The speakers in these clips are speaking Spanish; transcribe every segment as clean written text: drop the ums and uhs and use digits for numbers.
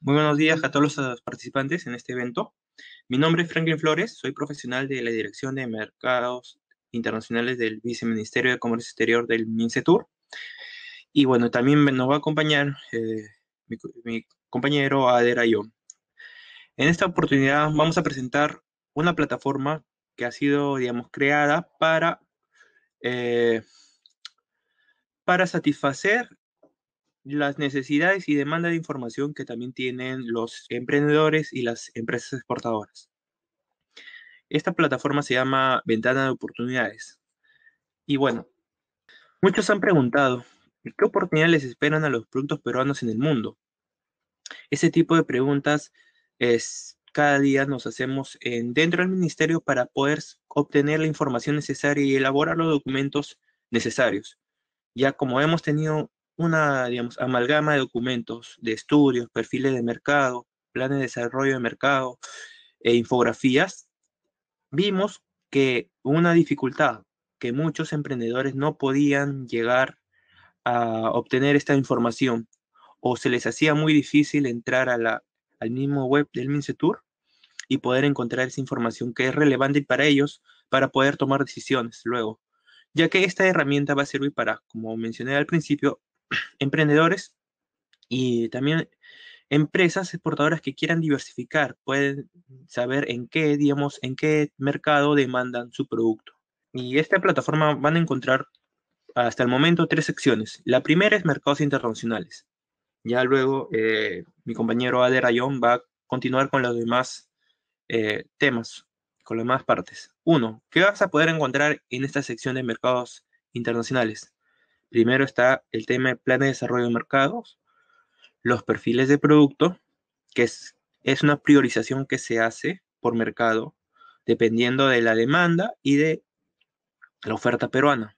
Muy buenos días a todos los participantes en este evento. Mi nombre es Franklin Flores, soy profesional de la Dirección de Mercados Internacionales del Viceministerio de Comercio Exterior del MINCETUR. Y bueno, también nos va a acompañar mi compañero Ader Ayón. En esta oportunidad vamos a presentar una plataforma que ha sido, digamos, creada eh, para satisfacer las necesidades y demanda de información que también tienen los emprendedores y las empresas exportadoras. Esta plataforma se llama Ventana de Oportunidades. Y bueno, muchos han preguntado, ¿qué oportunidades les esperan a los productos peruanos en el mundo? Ese tipo de preguntas cada día nos hacemos dentro del ministerio para poder obtener la información necesaria y elaborar los documentos necesarios. Ya como hemos tenido una, digamos, amalgama de documentos, de estudios, perfiles de mercado, planes de desarrollo de mercado e infografías, vimos que una dificultad, que muchos emprendedores no podían llegar a obtener esta información o se les hacía muy difícil entrar al mismo web del MINCETUR y poder encontrar esa información que es relevante para ellos para poder tomar decisiones luego, ya que esta herramienta va a servir para, como mencioné al principio, emprendedores y también empresas exportadoras que quieran diversificar, pueden saber en qué, digamos, en qué mercado demandan su producto. Y esta plataforma van a encontrar hasta el momento tres secciones. La primera es mercados internacionales. Ya luego mi compañero Ader Ayón va a continuar con los demás temas, con las demás partes. Uno, ¿qué vas a poder encontrar en esta sección de mercados internacionales? Primero está el tema de plan de desarrollo de mercados, los perfiles de producto, que es una priorización que se hace por mercado, dependiendo de la demanda y de la oferta peruana.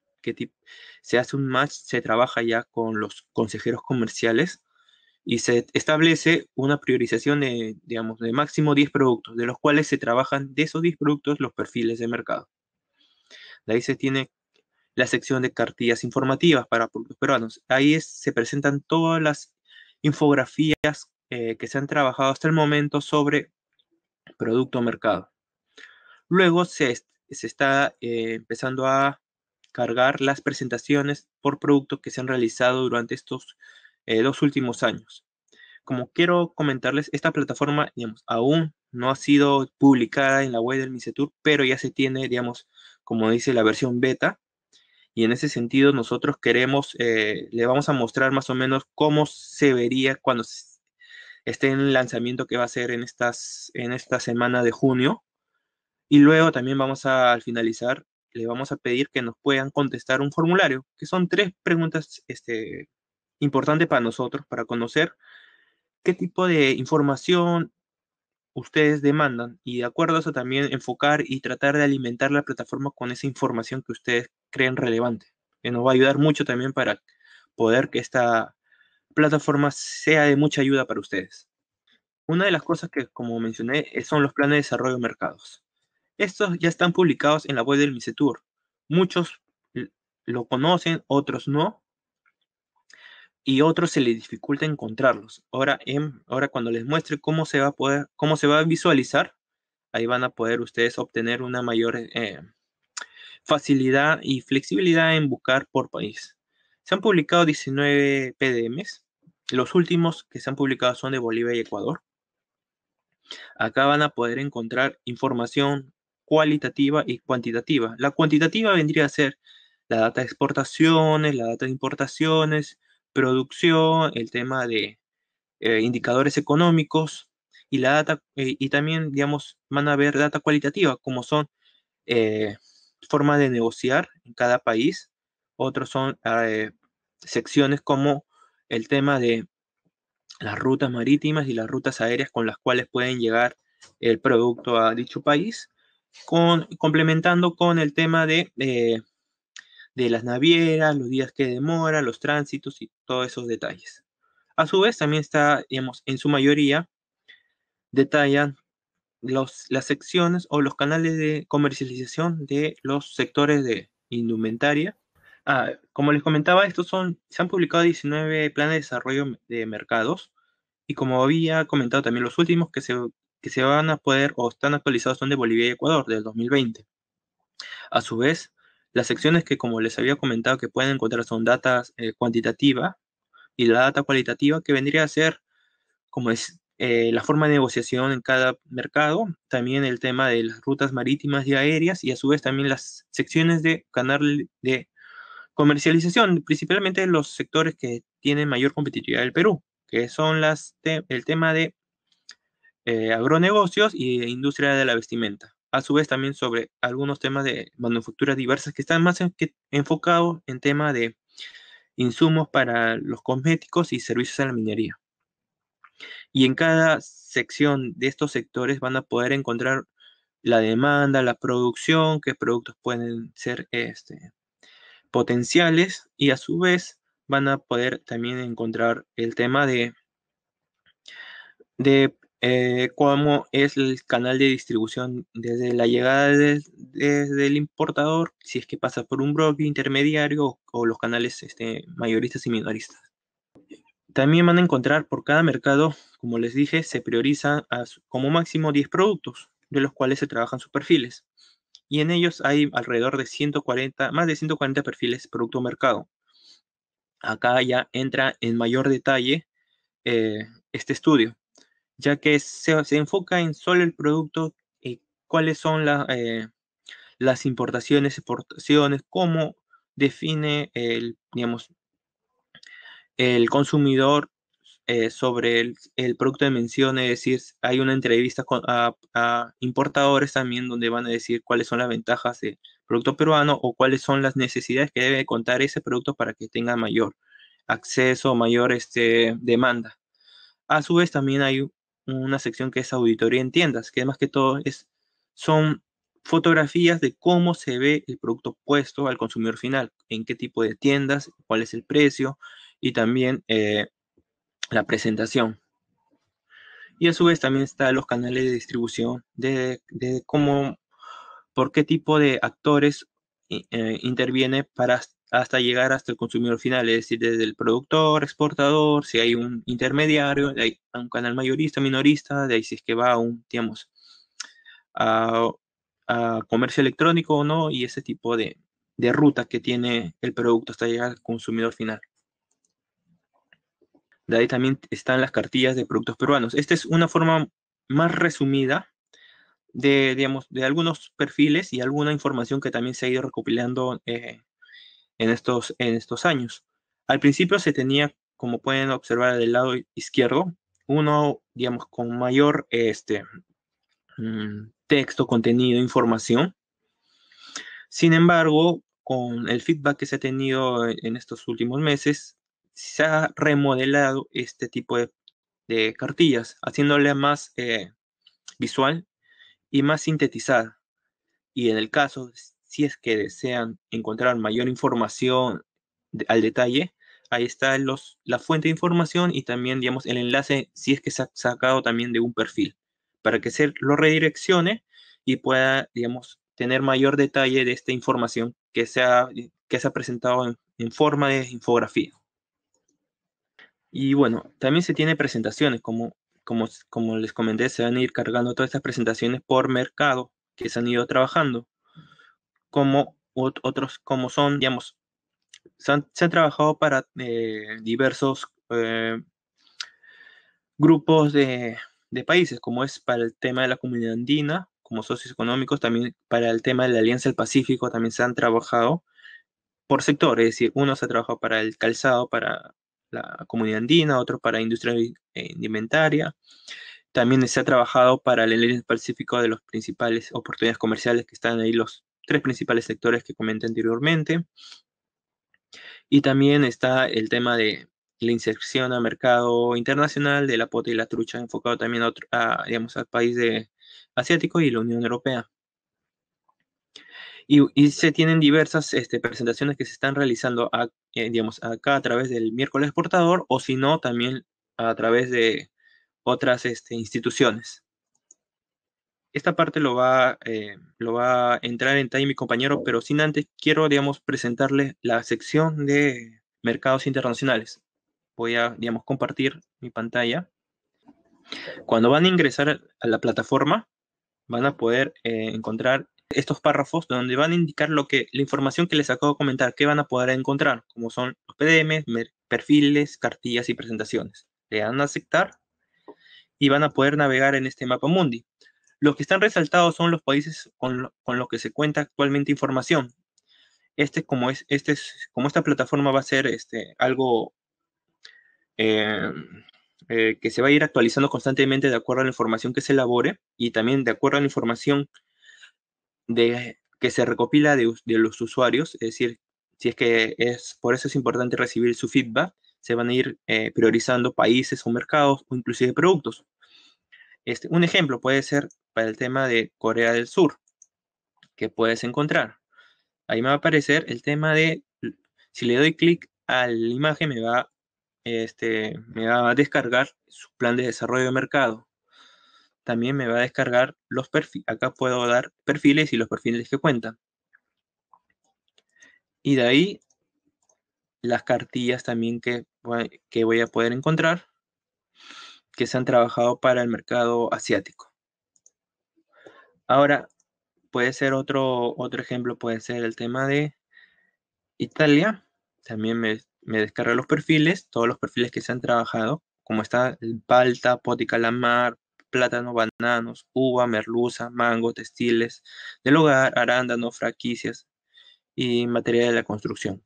Se hace un match, se trabaja ya con los consejeros comerciales y se establece una priorización de, digamos, de máximo 10 productos, de los cuales se trabajan de esos 10 productos los perfiles de mercado. De ahí se tiene la sección de cartillas informativas para productos peruanos. Se presentan todas las infografías que se han trabajado hasta el momento sobre producto mercado. Luego se está empezando a cargar las presentaciones por producto que se han realizado durante estos 2 últimos años. Como quiero comentarles, esta plataforma, digamos, aún no ha sido publicada en la web del MICETUR, pero ya se tiene, digamos, como dice la versión beta, y en ese sentido nosotros le vamos a mostrar más o menos cómo se vería cuando esté en el lanzamiento que va a ser en esta semana de junio. Y luego también al finalizar, le vamos a pedir que nos puedan contestar un formulario, que son tres preguntas importantes para nosotros, para conocer qué tipo de información ustedes demandan y de acuerdo a eso también enfocar y tratar de alimentar la plataforma con esa información que ustedes creen relevante, que nos va a ayudar mucho también para poder que esta plataforma sea de mucha ayuda para ustedes. Una de las cosas que, como mencioné, son los planes de desarrollo de mercados. Estos ya están publicados en la web del MICETUR. Muchos lo conocen, otros no, y otros se les dificulta encontrarlos. Ahora cuando les muestre cómo se va a visualizar, ahí van a poder ustedes obtener una mayor facilidad y flexibilidad en buscar por país. Se han publicado 19 PDMs. Los últimos que se han publicado son de Bolivia y Ecuador. Acá van a poder encontrar información cualitativa y cuantitativa. La cuantitativa vendría a ser la data de exportaciones, la data de importaciones, producción, el tema de indicadores económicos y y también, digamos, van a ver data cualitativa, como son eh, formas de negociar en cada país. Otros son secciones como el tema de las rutas marítimas y las rutas aéreas con las cuales pueden llegar el producto a dicho país, complementando con el tema de las navieras, los días que demora, los tránsitos y todos esos detalles. A su vez, también está, digamos, en su mayoría, detallan las secciones o los canales de comercialización de los sectores de indumentaria. Como les comentaba, se han publicado 19 planes de desarrollo de mercados Y como había comentado también los últimos que se van a poder o están actualizados son de Bolivia y Ecuador del 2020. A su vez, las secciones que como les había comentado que pueden encontrar son data cuantitativa y la data cualitativa que vendría a ser como es la forma de negociación en cada mercado, también el tema de las rutas marítimas y aéreas y a su vez también las secciones de canal de comercialización, principalmente los sectores que tienen mayor competitividad del Perú, que son el tema de agronegocios y industria de la vestimenta. A su vez también sobre algunos temas de manufacturas diversas que están más enfocados en tema de insumos para los cosméticos y servicios a la minería. Y en cada sección de estos sectores van a poder encontrar la demanda, la producción, qué productos pueden ser potenciales y a su vez van a poder también encontrar el tema de cómo es el canal de distribución desde la llegada desde el importador, si es que pasa por un broker intermediario o los canales mayoristas y minoristas. También van a encontrar por cada mercado, como les dije, se priorizan como máximo 10 productos, de los cuales se trabajan sus perfiles. Y en ellos hay alrededor de 140, más de 140 perfiles producto-mercado. Acá ya entra en mayor detalle este estudio, ya que se enfoca en solo el producto y cuáles son las importaciones, exportaciones, cómo define digamos, el consumidor sobre el producto de mención, es decir, hay una entrevista a importadores también donde van a decir cuáles son las ventajas del producto peruano o cuáles son las necesidades que debe contar ese producto para que tenga mayor acceso, mayor demanda. A su vez también hay una sección que es auditoría en tiendas, que más que todo son fotografías de cómo se ve el producto puesto al consumidor final, en qué tipo de tiendas, cuál es el precio y también la presentación. Y a su vez también están los canales de distribución de cómo, por qué tipo de actores interviene para hasta llegar hasta el consumidor final, es decir, desde el productor, exportador, si hay un intermediario, de ahí a un canal mayorista, minorista, de ahí si es que va a digamos, a, a comercio electrónico o no, y ese tipo de ruta que tiene el producto hasta llegar al consumidor final. De ahí también están las cartillas de productos peruanos. Esta es una forma más resumida digamos, de algunos perfiles y alguna información que también se ha ido recopilando en estos años. Al principio se tenía, como pueden observar del lado izquierdo, uno, digamos, con mayor texto, contenido, información. Sin embargo, con el feedback que se ha tenido en estos últimos meses, se ha remodelado este tipo de cartillas, haciéndole más visual y más sintetizada. Y en el caso, si es que desean encontrar mayor información al detalle, ahí está la fuente de información y también, digamos, el enlace, si es que se ha sacado también de un perfil, para que se lo redireccione y pueda, digamos, tener mayor detalle de esta información que se ha presentado en forma de infografía. Y bueno, también se tiene presentaciones, como les comenté, se van a ir cargando todas estas presentaciones por mercado que se han ido trabajando, como otros, como son, digamos, se han trabajado para diversos grupos de países, como es para el tema de la comunidad andina, como socios económicos, también para el tema de la Alianza del Pacífico, también se han trabajado por sector, es decir, uno se ha trabajado para el calzado, para la comunidad andina, otro para industria alimentaria. También se ha trabajado para el Alianza del Pacífico de las principales oportunidades comerciales que están ahí los tres principales sectores que comenté anteriormente. Y también está el tema de la inserción a mercado internacional de la pota y la trucha, enfocado también digamos, al país asiático y la Unión Europea. Y se tienen diversas presentaciones que se están realizando, digamos, acá a través del miércoles exportador o si no, también a través de otras instituciones. Esta parte lo va a entrar en detalle mi compañero, pero sin antes quiero, digamos, presentarles la sección de mercados internacionales. Voy a, digamos, compartir mi pantalla. Cuando van a ingresar a la plataforma, van a poder encontrar estos párrafos donde van a indicar la información que les acabo de comentar, que van a poder encontrar, como son los PDM, perfiles, cartillas y presentaciones. Le dan a aceptar y van a poder navegar en este mapa mundi. Los que están resaltados son los países con los que se cuenta actualmente información. Como esta plataforma va a ser algo eh, que se va a ir actualizando constantemente de acuerdo a la información que se elabore y también de acuerdo a la información que se recopila de los usuarios, es decir, si es que por eso es importante recibir su feedback, se van a ir priorizando países o mercados o inclusive productos. Un ejemplo puede ser para el tema de Corea del Sur, que puedes encontrar. Ahí me va a aparecer el tema si le doy clic a la imagen, me va a descargar su plan de desarrollo de mercado. También me va a descargar los perfiles. Acá puedo dar perfiles y los perfiles que cuentan. Y de ahí las cartillas también que voy a poder encontrar que se han trabajado para el mercado asiático. Ahora, puede ser otro ejemplo, puede ser el tema de Italia. También me descarga los perfiles, todos los perfiles que se han trabajado, como está el palta, poti calamar, plátano, bananos, uva, merluza, mango, textiles del hogar, arándano, franquicias y material de la construcción.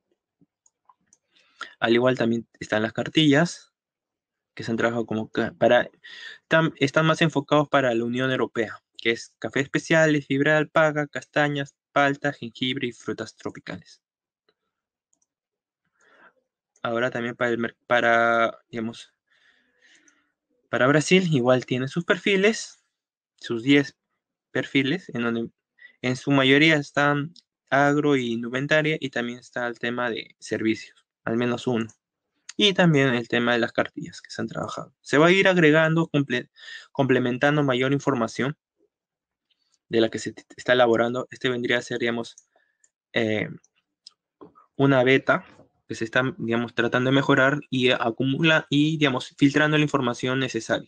Al igual también están las cartillas que se han trabajado están más enfocados para la Unión Europea, que es café especiales, fibra de alpaca, castañas, palta, jengibre y frutas tropicales. Ahora también digamos, para Brasil igual tiene sus perfiles, sus 10 perfiles, en donde en su mayoría están agro y indumentaria y también está el tema de servicios, al menos uno. Y también el tema de las cartillas que se han trabajado. Se va a ir agregando, complementando mayor información de la que se está elaborando. Este vendría a ser, digamos, eh, una beta que se está, digamos, tratando de mejorar y acumula y, digamos, filtrando la información necesaria.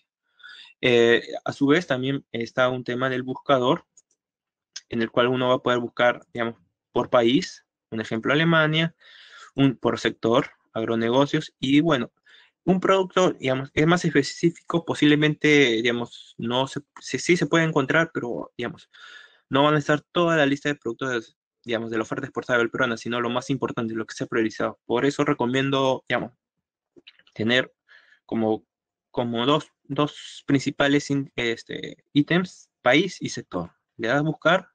A su vez, también está un tema del buscador, en el cual uno va a poder buscar, digamos, por país, un ejemplo Alemania, por sector, agronegocios, y bueno, un producto, digamos, es más específico, posiblemente, digamos, no sí se puede encontrar, pero, digamos, no van a estar toda la lista de productos, digamos, de la oferta exportable peruana, sino lo más importante, lo que se ha priorizado. Por eso recomiendo, digamos, tener como, como dos principales ítems, país y sector. Le das a buscar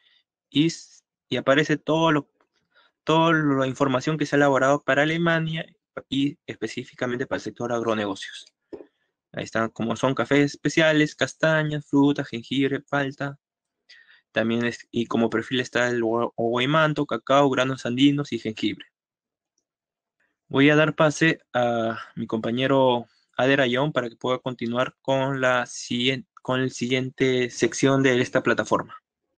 y aparece toda la información que se ha elaborado para Alemania y específicamente para el sector agronegocios. Ahí están, como son cafés especiales, castañas, frutas, jengibre, palta. También y como perfil está el manto, cacao, granos andinos y jengibre. Voy a dar pase a mi compañero Ader Ayón para que pueda continuar con el siguiente sección de esta plataforma.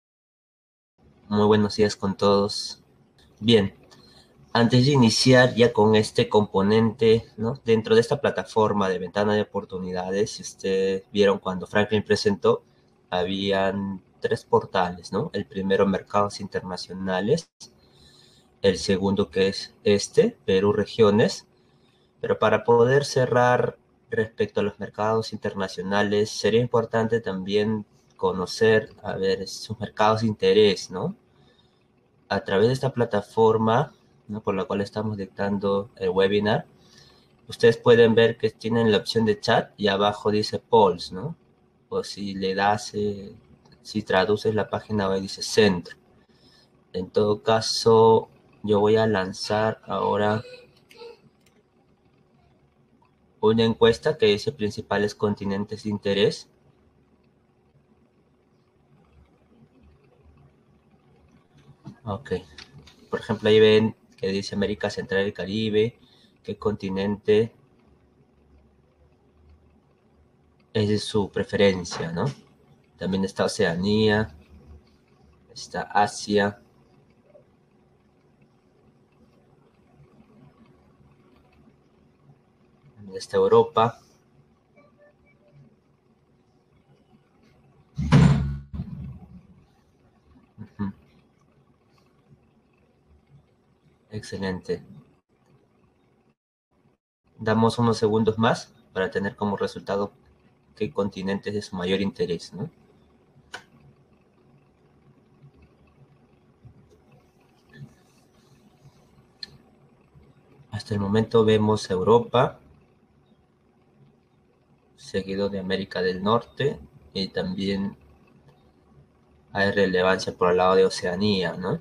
Muy buenos días con todos. Bien, antes de iniciar ya con este componente, ¿no? Dentro de esta plataforma de ventana de oportunidades, vieron cuando Franklin presentó, habían 3 portales, ¿no? El primero, mercados internacionales, el segundo que es Perú regiones, pero para poder cerrar respecto a los mercados internacionales, sería importante también conocer, a ver, sus mercados de interés, ¿no? A través de esta plataforma, ¿no? Por la cual estamos dictando el webinar, ustedes pueden ver que tienen la opción de chat y abajo dice polls, ¿no? O si le das, si traduces la página web dice centro. En todo caso, yo voy a lanzar ahora una encuesta que dice principales continentes de interés. Ok. Por ejemplo, ahí ven que dice América Central y Caribe, qué continente es de su preferencia, ¿no? También está Oceanía, está Asia, está Europa, Excelente. Damos unos segundos más para tener como resultado qué continente es de su mayor interés, ¿no? Hasta el momento vemos Europa, seguido de América del Norte, y también hay relevancia por el lado de Oceanía, ¿no?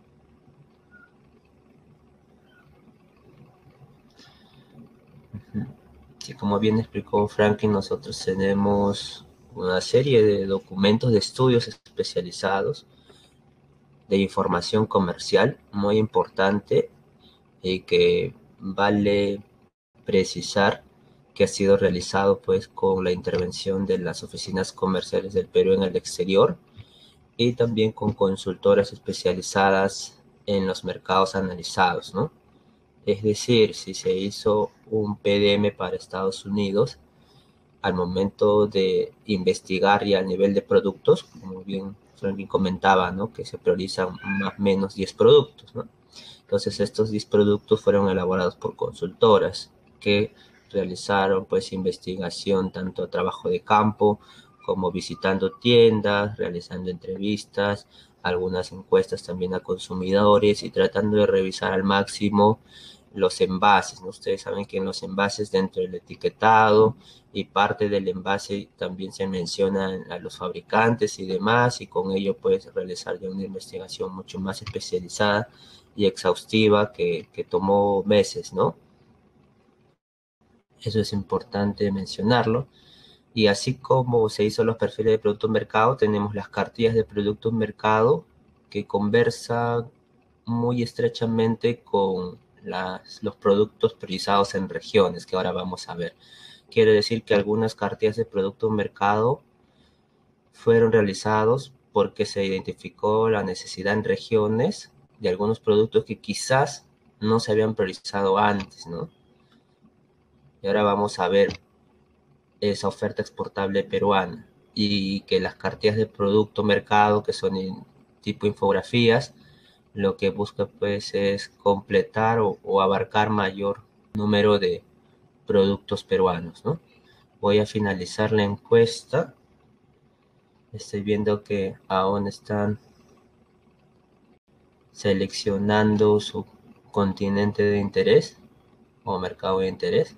Sí, como bien explicó Franklin, nosotros tenemos una serie de documentos de estudios especializados de información comercial muy importante y que vale precisar que ha sido realizado pues con la intervención de las oficinas comerciales del Perú en el exterior y también con consultoras especializadas en los mercados analizados, ¿no? Es decir, si se hizo un PDM para Estados Unidos, al momento de investigar ya el nivel de productos, como bien Franklin comentaba, ¿no? Que se priorizan más o menos 10 productos, ¿no? Entonces estos 10 productos fueron elaborados por consultoras que realizaron pues investigación tanto a trabajo de campo como visitando tiendas, realizando entrevistas, algunas encuestas también a consumidores y tratando de revisar al máximo los envases, ¿no? Ustedes saben que en los envases dentro del etiquetado y parte del envase también se mencionan a los fabricantes y demás, y con ello puedes realizar ya una investigación mucho más especializada y exhaustiva que tomó meses, ¿no? Eso es importante mencionarlo. Y así como se hizo los perfiles de producto mercado, tenemos las cartillas de producto mercado que conversan muy estrechamente con los productos priorizados en regiones, que ahora vamos a ver. Quiere decir que algunas cartillas de producto mercado fueron realizados porque se identificó la necesidad en regiones de algunos productos que quizás no se habían priorizado antes, ¿no? Y ahora vamos a ver esa oferta exportable peruana y que las cartillas de producto mercado, que son tipo infografías, lo que busca pues es completar o abarcar mayor número de productos peruanos, ¿no? Voy a finalizar la encuesta. Estoy viendo que aún están seleccionando su continente de interés o mercado de interés.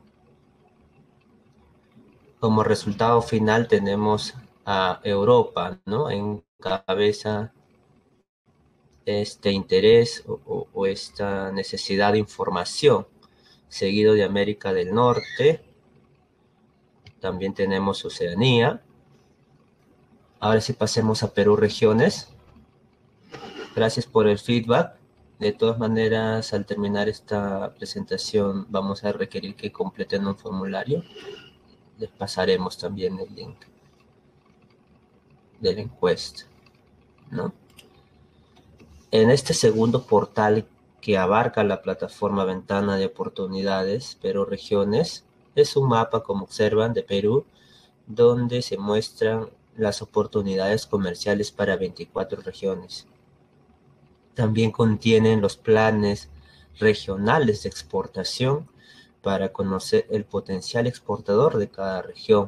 Como resultado final tenemos a Europa, ¿no? En cabeza este interés o esta necesidad de información, seguido de América del Norte. También tenemos Oceanía. Ahora sí pasemos a Perú regiones. Gracias por el feedback. De todas maneras, al terminar esta presentación, vamos a requerir que completen un formulario. Les pasaremos también el link de la encuesta, ¿no? En este segundo portal que abarca la plataforma Ventana de Oportunidades Perú Regiones, es un mapa, como observan, de Perú, donde se muestran las oportunidades comerciales para 24 regiones. También contienen los planes regionales de exportación para conocer el potencial exportador de cada región,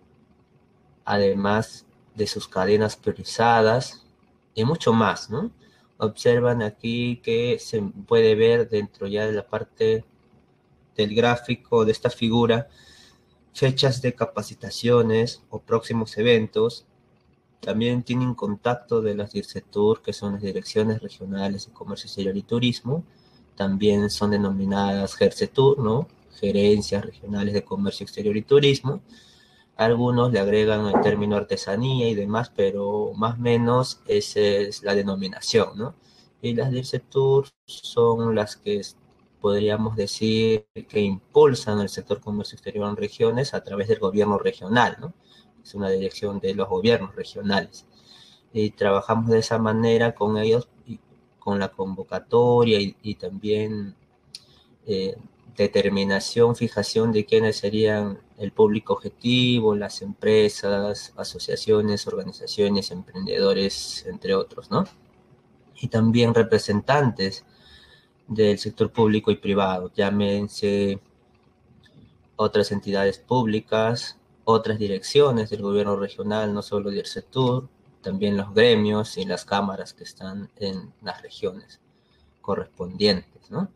además de sus cadenas priorizadas y mucho más, ¿no? Observan aquí que se puede ver dentro ya de la parte del gráfico de esta figura fechas de capacitaciones o próximos eventos. También tienen contacto de las DIRCETUR, que son las Direcciones Regionales de Comercio Exterior y Turismo. También son denominadas GERCETUR, ¿no? Gerencias Regionales de Comercio Exterior y Turismo. Algunos le agregan el término artesanía y demás, pero más o menos esa es la denominación, ¿no? Y las DIRCETUR son las que podríamos decir que impulsan el sector comercio exterior en regiones a través del gobierno regional, ¿no? Es una dirección de los gobiernos regionales. Y trabajamos de esa manera con ellos, y con la convocatoria y también determinación, fijación de quiénes serían el público objetivo, las empresas, asociaciones, organizaciones, emprendedores, entre otros, ¿no? Y también representantes del sector público y privado, llámense otras entidades públicas, otras direcciones del gobierno regional, no solo del sector, también los gremios y las cámaras que están en las regiones correspondientes, ¿no?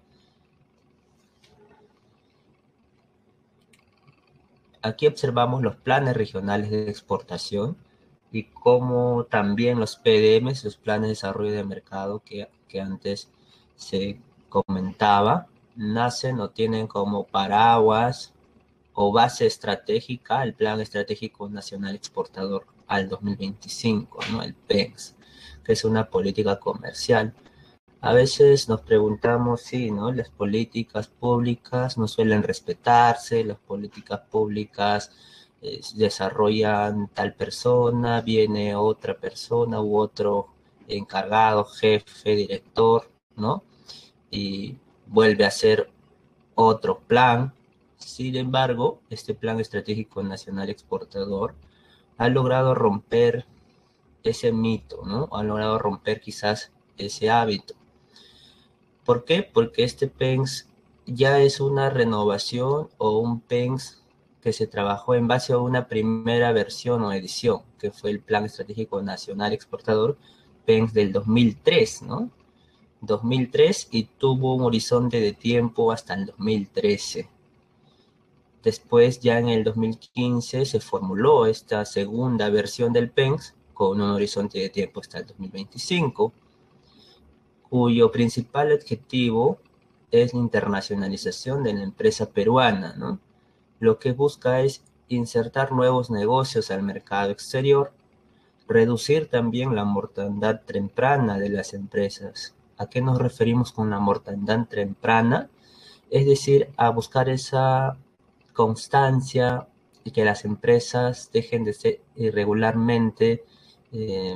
Aquí observamos los planes regionales de exportación y cómo también los PDMs, los planes de desarrollo de mercado que antes se comentaba, nacen o tienen como paraguas o base estratégica el Plan Estratégico Nacional Exportador al 2025, ¿no? El PEX, que es una política comercial. A veces nos preguntamos si, ¿no? Las políticas públicas no suelen respetarse, las políticas públicas desarrollan tal persona, viene otra persona u otro encargado, jefe, director, ¿no? Y vuelve a hacer otro plan. Sin embargo, este Plan Estratégico Nacional Exportador ha logrado romper ese mito, ¿no? Ha logrado romper quizás ese hábito. ¿Por qué? Porque este PENS ya es una renovación o un PENS que se trabajó en base a una primera versión o edición, que fue el Plan Estratégico Nacional Exportador, PENS del 2003, ¿no? 2003 y tuvo un horizonte de tiempo hasta el 2013. Después, ya en el 2015, se formuló esta segunda versión del PENS con un horizonte de tiempo hasta el 2025, cuyo principal objetivo es la internacionalización de la empresa peruana, ¿no? Lo que busca es insertar nuevos negocios al mercado exterior, reducir también la mortandad temprana de las empresas. ¿A qué nos referimos con la mortandad temprana? Es decir, a buscar esa constancia y que las empresas dejen de ser irregularmente eh,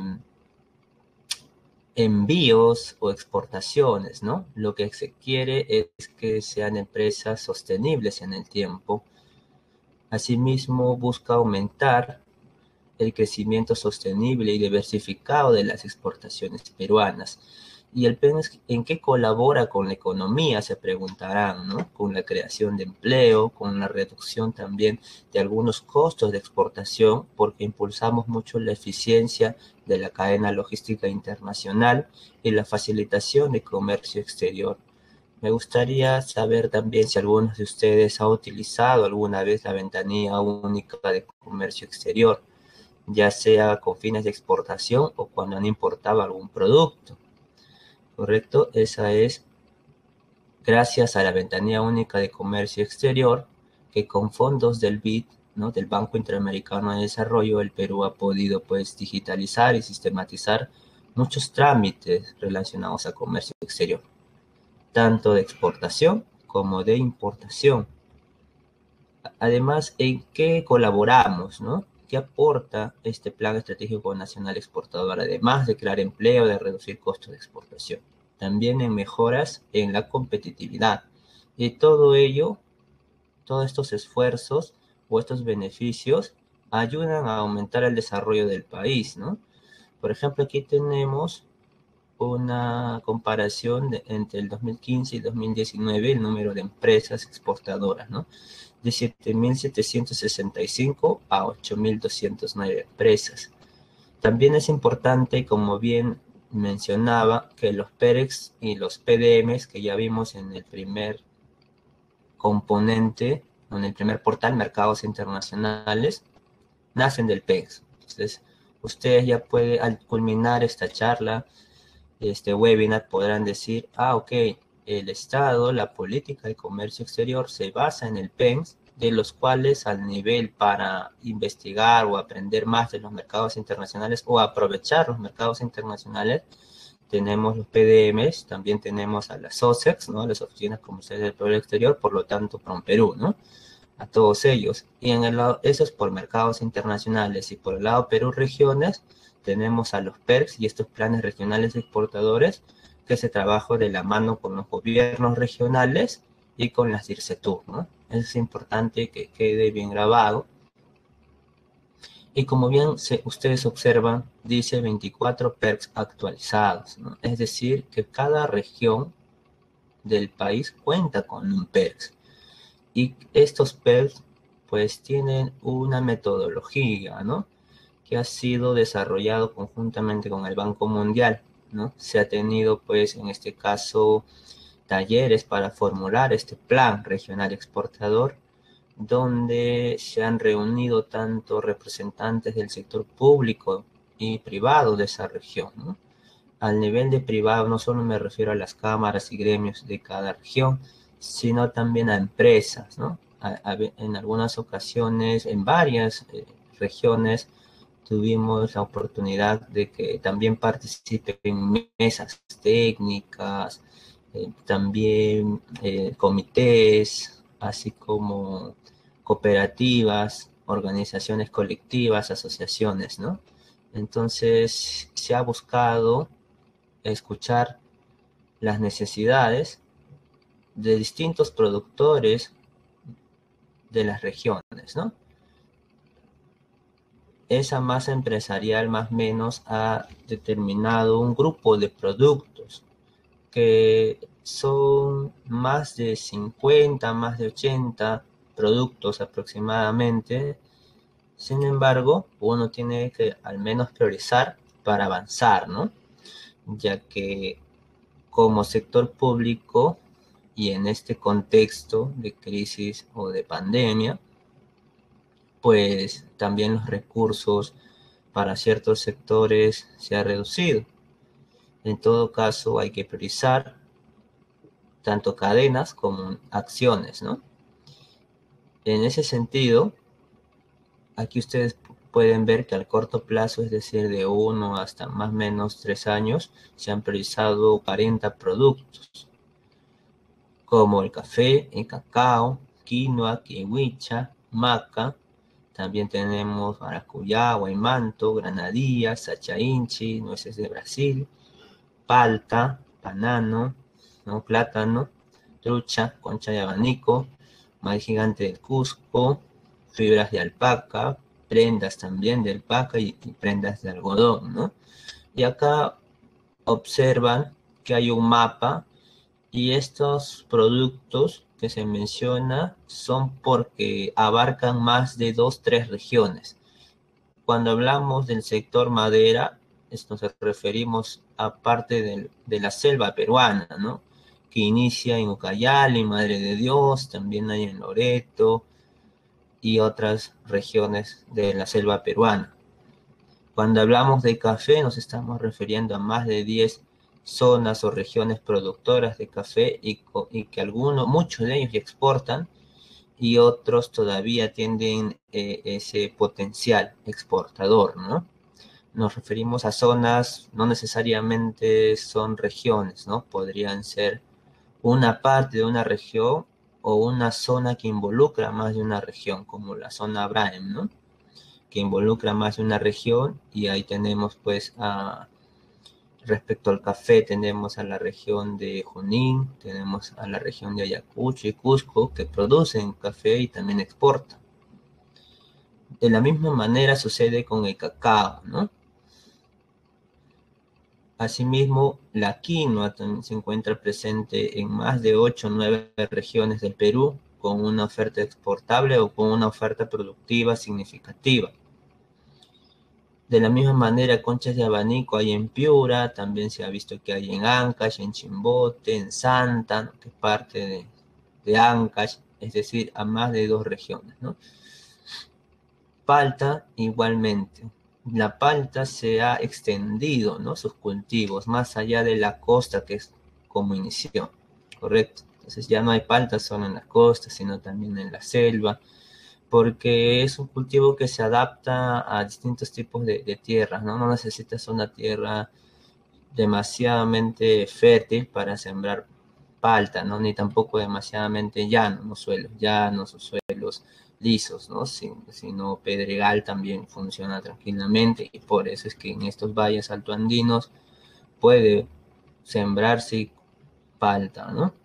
envíos o exportaciones, ¿no? Lo que se quiere es que sean empresas sostenibles en el tiempo. Asimismo, busca aumentar el crecimiento sostenible y diversificado de las exportaciones peruanas. ¿Y el PEN en qué colabora con la economía? Se preguntarán, ¿no? Con la creación de empleo, con la reducción también de algunos costos de exportación, porque impulsamos mucho la eficiencia de la cadena logística internacional y la facilitación de comercio exterior. Me gustaría saber también si algunos de ustedes ha utilizado alguna vez la ventanilla única de comercio exterior, ya sea con fines de exportación o cuando han importado algún producto. ¿Correcto? Esa es gracias a la ventanilla única de comercio exterior que con fondos del BID, ¿no? Del Banco Interamericano de Desarrollo, el Perú ha podido pues digitalizar y sistematizar muchos trámites relacionados a comercio exterior, tanto de exportación como de importación. Además, ¿en qué colaboramos, no? ¿Qué aporta este Plan Estratégico Nacional Exportador, además de crear empleo, de reducir costos de exportación? También en mejoras en la competitividad. Y todo ello, todos estos esfuerzos o estos beneficios ayudan a aumentar el desarrollo del país, ¿no? Por ejemplo, aquí tenemos una comparación entre el 2015 y 2019, el número de empresas exportadoras, ¿no? De 7.765 a 8.209 empresas. También es importante, como bien mencionaba, que los PEREX y los PDMs que ya vimos en el primer componente, en el primer portal, Mercados Internacionales, nacen del PEX. Entonces, ustedes ya pueden, al culminar esta charla, este webinar, podrán decir, ok, el Estado, la política de comercio exterior se basa en el PEMS, de los cuales al nivel para investigar o aprender más de los mercados internacionales o aprovechar los mercados internacionales, tenemos los PDMs, también tenemos a las OSEX, ¿no? Las Oficinas Comerciales del Pueblo Exterior, por lo tanto, PROMPERÚ, ¿no? A todos ellos. Y en el lado, eso es por mercados internacionales, y por el lado Perú regiones, tenemos a los PERCS y estos planes regionales exportadores que se trabaja de la mano con los gobiernos regionales y con las DIRCETUR, ¿no? Es importante que quede bien grabado. Y como bien ustedes observan, dice 24 PERCS actualizados, ¿no? Es decir, que cada región del país cuenta con un PERS. Y estos PERS pues tienen una metodología, ¿no? Que ha sido desarrollado conjuntamente con el Banco Mundial, ¿no? Se ha tenido pues en este caso talleres para formular este plan regional exportador, donde se han reunido tanto representantes del sector público y privado de esa región, ¿no? Al nivel de privado no solo me refiero a las cámaras y gremios de cada región, sino también a empresas, ¿no? En algunas ocasiones, en varias regiones, tuvimos la oportunidad de que también participen en mesas técnicas, también comités, así como cooperativas, organizaciones colectivas, asociaciones, ¿no? Entonces se ha buscado escuchar las necesidades de distintos productores de las regiones, ¿no? Esa masa empresarial más o menos ha determinado un grupo de productos que son más de 50, más de 80 productos aproximadamente. Sin embargo, uno tiene que al menos priorizar para avanzar, ¿no? Ya que como sector público y en este contexto de crisis o de pandemia, pues también los recursos para ciertos sectores se ha reducido. En todo caso, hay que priorizar tanto cadenas como acciones, ¿no? En ese sentido, aquí ustedes pueden ver que al corto plazo, es decir, de 1 hasta más o menos 3 años, se han priorizado 40 productos, como el café, el cacao, quinoa, kiwicha, maca. También tenemos maracuyá, guaymanto, granadilla, sacha inchi, nueces de Brasil, palta, banano, ¿no? Plátano, trucha, concha de abanico, maíz gigante del Cusco, fibras de alpaca, prendas también de alpaca y prendas de algodón, ¿no? Y acá observan que hay un mapa y estos productos que se menciona son porque abarcan más de 2, 3 regiones. Cuando hablamos del sector madera, nos referimos a parte de la selva peruana, ¿no? Que inicia en Ucayali, Madre de Dios, también hay en Loreto y otras regiones de la selva peruana. Cuando hablamos de café, nos estamos refiriendo a más de 10 zonas o regiones productoras de café y que muchos de ellos ya exportan y otros todavía tienen ese potencial exportador, ¿no? Nos referimos a zonas, no necesariamente son regiones, ¿no? Podrían ser una parte de una región o una zona que involucra más de una región, como la zona Abraham, ¿no? Que involucra más de una región y ahí tenemos pues respecto al café tenemos a la región de Junín, tenemos a la región de Ayacucho y Cusco que producen café y también exportan. De la misma manera sucede con el cacao, ¿no? Asimismo, la quinoa también se encuentra presente en más de 8 o 9 regiones del Perú con una oferta exportable o con una oferta productiva significativa. De la misma manera, conchas de abanico hay en Piura, también se ha visto que hay en Ancash, en Chimbote, en Santa, ¿no? Que es parte de Ancash, es decir, a más de 2 regiones, ¿no? Palta igualmente. La palta se ha extendido, ¿no? Sus cultivos más allá de la costa, que es como inició, ¿correcto? Entonces ya no hay palta solo en la costa, sino también en la selva, porque es un cultivo que se adapta a distintos tipos de tierras, ¿no? No necesitas una tierra demasiadamente fértil para sembrar palta, ¿no? Ni tampoco demasiadamente llano, no suelos llanos o suelos lisos, ¿no? Sino pedregal también funciona tranquilamente y por eso es que en estos valles altoandinos puede sembrarse palta, ¿no?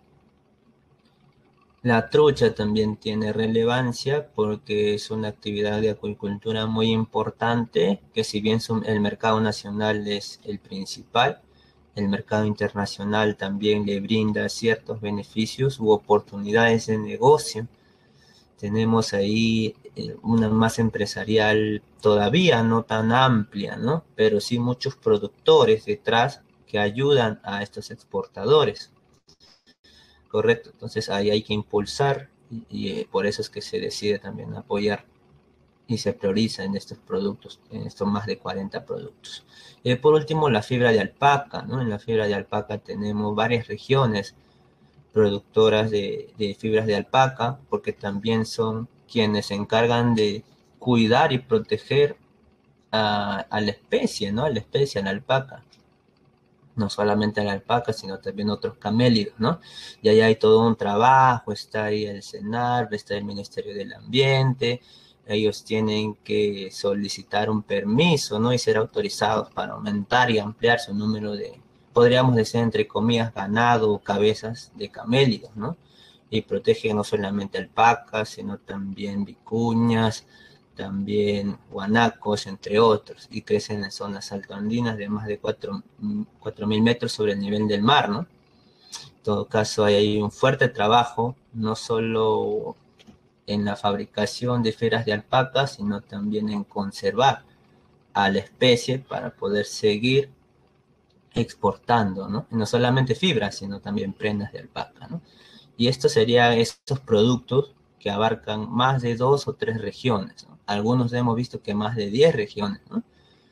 La trucha también tiene relevancia porque es una actividad de acuicultura muy importante, que si bien el mercado nacional es el principal, El mercado internacional también le brinda ciertos beneficios u oportunidades de negocio. Tenemos ahí una masa empresarial todavía no tan amplia, ¿no? Pero sí muchos productores detrás que ayudan a estos exportadores. Correcto, entonces ahí hay que impulsar y por eso es que se decide también apoyar y se prioriza en estos productos, en estos más de 40 productos. Por último, la fibra de alpaca, ¿no? En la fibra de alpaca tenemos varias regiones productoras de fibras de alpaca, porque también son quienes se encargan de cuidar y proteger a la especie, ¿no? A la especie, a la alpaca. No solamente a la alpaca, sino también otros camélidos, ¿no? Y ahí hay todo un trabajo, está ahí el CENAR, está el Ministerio del Ambiente, ellos tienen que solicitar un permiso, ¿no? Y ser autorizados para aumentar y ampliar su número de, podríamos decir, entre comillas, ganado o cabezas de camélidos, ¿no? Y protege no solamente alpacas, sino también vicuñas, también guanacos, entre otros, y crecen en zonas altoandinas de más de 4.000 metros sobre el nivel del mar, ¿no? En todo caso, hay un fuerte trabajo, no solo en la fabricación de fibras de alpaca, sino también en conservar a la especie para poder seguir exportando, ¿no? Y no solamente fibras, sino también prendas de alpaca, ¿no? Y estos serían estos productos que abarcan más de 2 o 3 regiones, ¿no? Algunos hemos visto que más de 10 regiones, ¿no?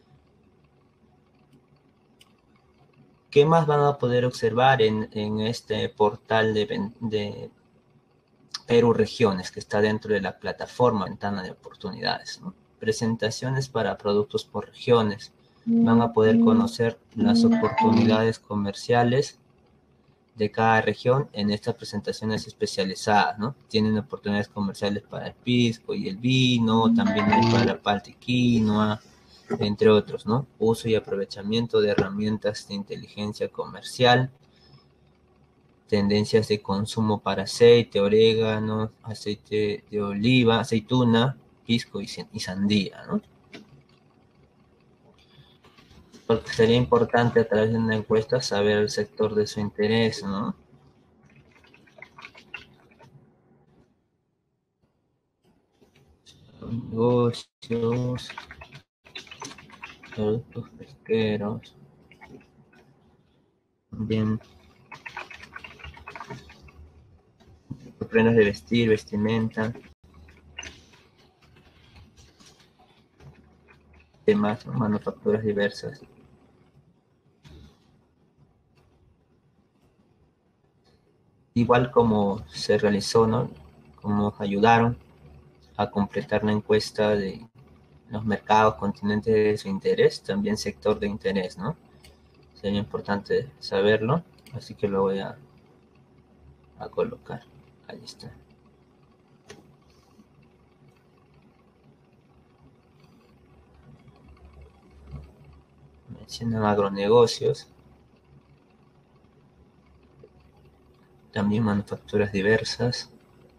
¿Qué más van a poder observar en este portal de Perú Regiones que está dentro de la plataforma Ventana de Oportunidades, ¿no? Presentaciones para productos por regiones. Van a poder conocer las oportunidades comerciales de cada región en estas presentaciones especializadas, ¿no? Tienen oportunidades comerciales para el pisco y el vino, también hay para palta y quinoa, entre otros, ¿no? Uso y aprovechamiento de herramientas de inteligencia comercial, tendencias de consumo para aceite, orégano, aceite de oliva, aceituna, pisco y sandía, ¿no? Porque sería importante a través de una encuesta saber el sector de su interés, ¿no? Negocios, productos pesqueros, bien, prendas de vestir, vestimenta, demás, ¿no? Manufacturas diversas. Igual como se realizó, ¿no? Como ayudaron a completar la encuesta de los mercados, continentes de su interés, también sector de interés, ¿no? Sería importante saberlo, así que lo voy a colocar. Ahí está. Mencionan agronegocios, también manufacturas diversas.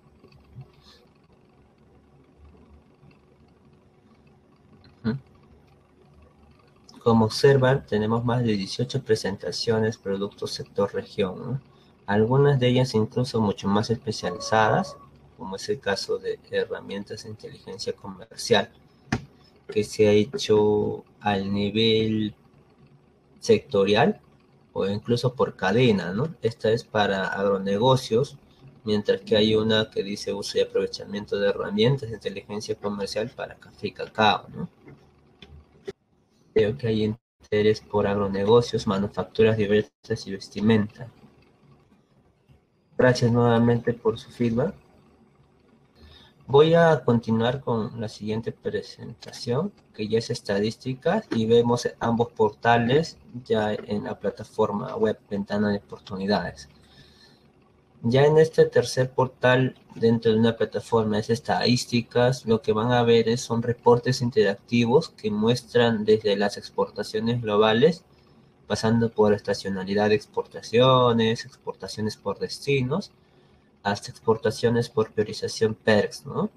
Como observan, tenemos más de 18 presentaciones, productos sector región, ¿no? Algunas de ellas incluso mucho más especializadas, como es el caso de herramientas de inteligencia comercial, que se ha hecho al nivel sectorial o incluso por cadena, ¿no? Esta es para agronegocios, mientras que hay una que dice uso y aprovechamiento de herramientas de inteligencia comercial para café y cacao, ¿no? Creo que hay interés por agronegocios, manufacturas diversas y vestimenta. Gracias nuevamente por su feedback. Voy a continuar con la siguiente presentación, que ya es estadísticas, y vemos ambos portales ya en la plataforma web Ventana de Oportunidades. Ya en este tercer portal dentro de una plataforma es estadísticas, lo que van a ver son reportes interactivos que muestran desde las exportaciones globales, pasando por estacionalidad de exportaciones, exportaciones por destinos, hasta exportaciones por priorización PERX, ¿no?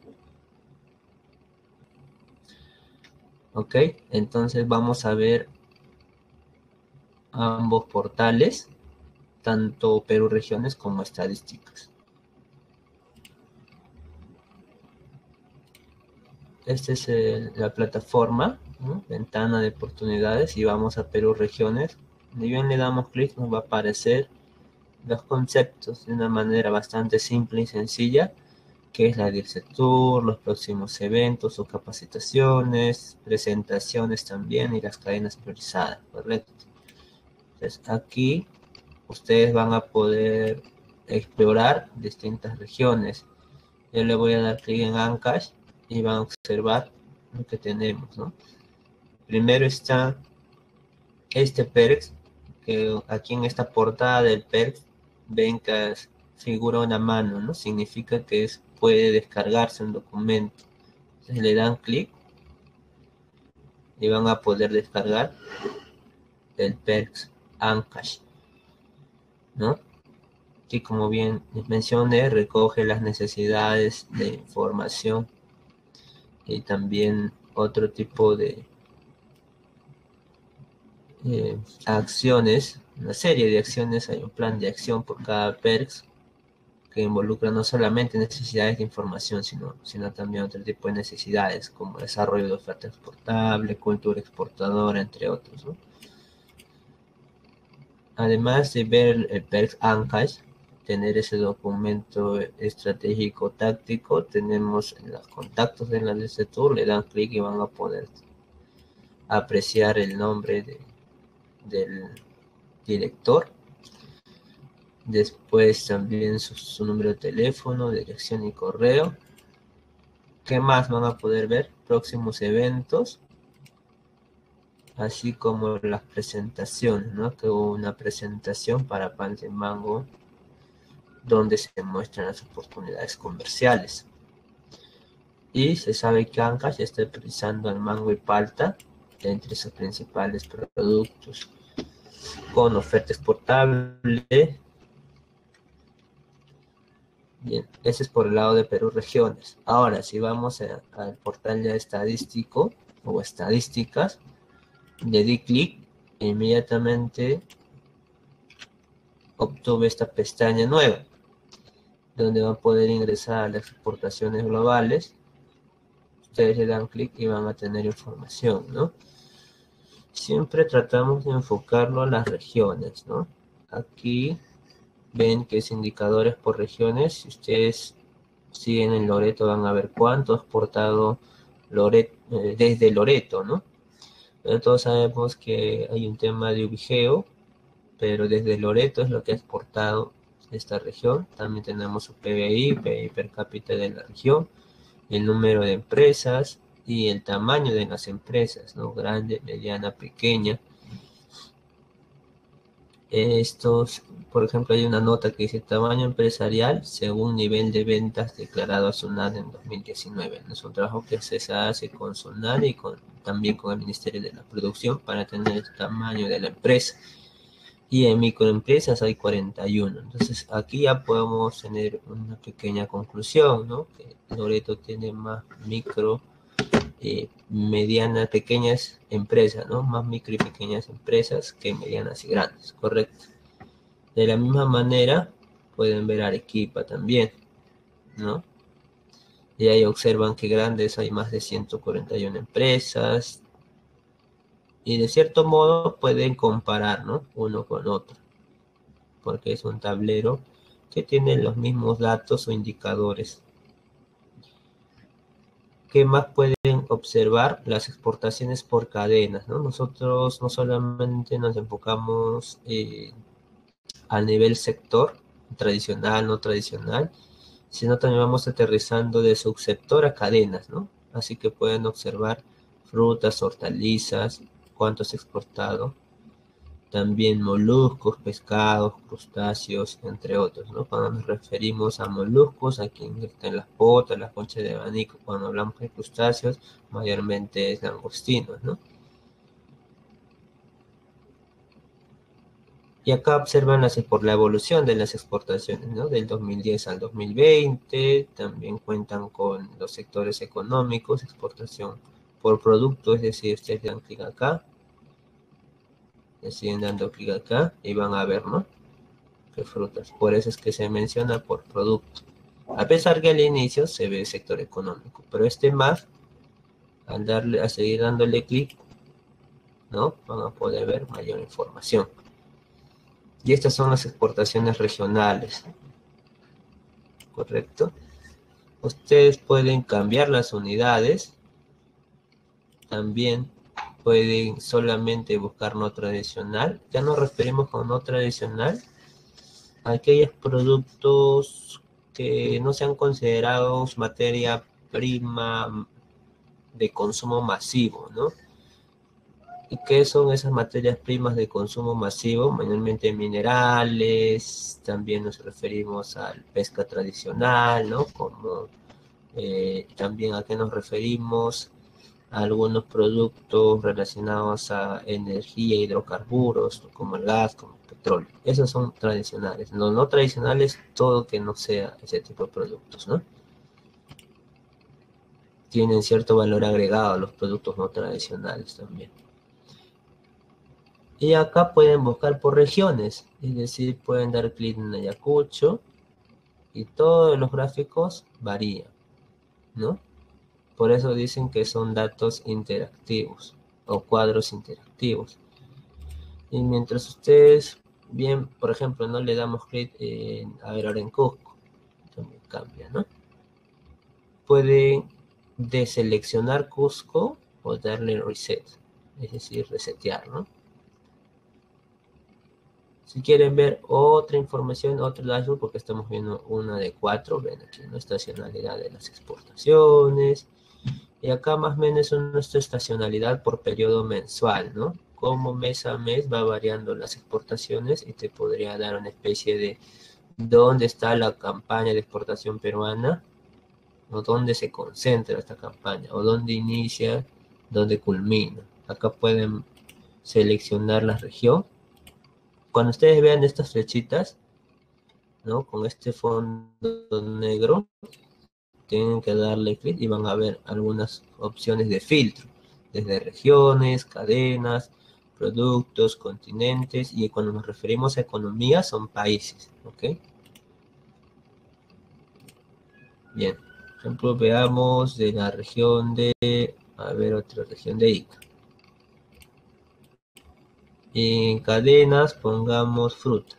Ok, entonces vamos a ver ambos portales, tanto Perú Regiones como Estadísticas. Esta es la plataforma, ¿no? Ventana de oportunidades, y vamos a Perú Regiones. Ni bien le damos clic, nos va a aparecer los conceptos de una manera bastante simple y sencilla, que es la DIRCETUR, los próximos eventos o capacitaciones, presentaciones también, y las cadenas priorizadas, ¿correcto? Entonces aquí ustedes van a poder explorar distintas regiones. Yo le voy a dar clic en Ancash y van a observar lo que tenemos, ¿no? Primero está este PERX, que aquí en esta portada del PERX ven que figura una mano, ¿no? Significa que puede descargarse un documento. Entonces le dan clic y van a poder descargar el PERX Ancash, ¿no? Que, como bien les mencioné, recoge las necesidades de información y también otro tipo de acciones, una serie de acciones. Hay un plan de acción por cada PERX que involucra no solamente necesidades de información, sino también otro tipo de necesidades, como desarrollo de oferta exportable, cultura exportadora, entre otros, ¿no? Además de ver el PERX Ancash, tener ese documento estratégico táctico, tenemos los contactos de la DCTUR, le dan clic y van a poder apreciar el nombre del director, después también su número de teléfono, dirección y correo. ¿Qué más van a poder ver? Próximos eventos, así como las presentaciones, ¿no? Que hubo una presentación para Pan de Mango donde se muestran las oportunidades comerciales. Y se sabe que Ancash está utilizando el mango y palta entre sus principales productos, con oferta exportable. Bien, ese es por el lado de Perú Regiones. Ahora, si vamos al portal ya estadístico o estadísticas, le di clic e inmediatamente obtuve esta pestaña nueva, donde van a poder ingresar a las exportaciones globales. Ustedes le dan clic y van a tener información, ¿no? Siempre tratamos de enfocarlo a las regiones, ¿no? Aquí ven que es indicadores por regiones. Si ustedes siguen en Loreto van a ver cuánto ha exportado desde Loreto, ¿no? Pero todos sabemos que hay un tema de ubigeo, pero desde Loreto es lo que ha exportado esta región. También tenemos su PBI per cápita de la región, el número de empresas y el tamaño de las empresas, ¿no? Grande, mediana, pequeña. Por ejemplo, hay una nota que dice tamaño empresarial según nivel de ventas declarado a SUNAT en 2019. Es un trabajo que se hace con SUNAT y también con el Ministerio de la Producción para tener el tamaño de la empresa. Y en microempresas hay 41. Entonces aquí ya podemos tener una pequeña conclusión, ¿no? Que Loreto tiene más micro, medianas, pequeñas empresas, ¿no? Más micro y pequeñas empresas que medianas y grandes, correcto. De la misma manera pueden ver Arequipa también, ¿no? Y ahí observan que grandes hay más de 141 empresas, y de cierto modo pueden comparar, ¿no? Uno con otro, porque es un tablero que tiene los mismos datos o indicadores. ¿Qué más pueden observar? Las exportaciones por cadenas, ¿no? Nosotros no solamente nos enfocamos al nivel sector, tradicional, no tradicional, sino también vamos aterrizando de subsector a cadenas, ¿no? Así que pueden observar frutas, hortalizas, cuánto se ha exportado, también moluscos, pescados, crustáceos, entre otros, ¿no? Cuando nos referimos a moluscos, aquí están las potas, las conchas de abanico. Cuando hablamos de crustáceos, mayormente es langostinos, ¿no? Y acá observan por la evolución de las exportaciones, ¿no? Del 2010 al 2020, también cuentan con los sectores económicos, exportación por producto, es decir, ustedes dan clic acá Le siguen dando clic acá y van a ver, ¿no? Qué frutas. Por eso es que se menciona por producto. A pesar que al inicio se ve sector económico, pero este más, a seguir dándole clic, ¿no? Van a poder ver mayor información. Y estas son las exportaciones regionales, ¿correcto? Ustedes pueden cambiar las unidades, también pueden solamente buscar no tradicional. Ya nos referimos con no tradicional a aquellos productos que no sean considerados materia prima de consumo masivo, ¿no? ¿Y qué son esas materias primas de consumo masivo? Mayormente minerales, también nos referimos al pesca tradicional, ¿no? Como también a qué nos referimos, a algunos productos relacionados a energía, hidrocarburos, como el gas, como el petróleo. Esos son tradicionales. Los no tradicionales, todo que no sea ese tipo de productos, ¿no? Tienen cierto valor agregado a los productos no tradicionales también. Y acá pueden buscar por regiones, es decir, pueden dar clic en Ayacucho y todos los gráficos varían, ¿no? Por eso dicen que son datos interactivos o cuadros interactivos. Y mientras ustedes, bien, por ejemplo, no le damos clic en, a ver, ahora en Cusco, también cambia, ¿no? Pueden deseleccionar Cusco o darle reset, es decir, resetear, ¿no? Si quieren ver otra información, otro dashboard, porque estamos viendo una de 4, ven aquí, ¿no? Estacionalidad de las exportaciones. Y acá más o menos es nuestra estacionalidad por periodo mensual, ¿no? Como mes a mes va variando las exportaciones y te podría dar una especie de dónde está la campaña de exportación peruana, o dónde se concentra esta campaña, o dónde inicia, dónde culmina. Acá pueden seleccionar la región. Cuando ustedes vean estas flechitas, ¿no? Con este fondo negro, tienen que darle clic y van a ver algunas opciones de filtro, desde regiones, cadenas, productos, continentes, y cuando nos referimos a economía son países, ¿ok? Bien, por ejemplo, veamos de la región de, a ver, otra región de Ica. En cadenas pongamos frutas.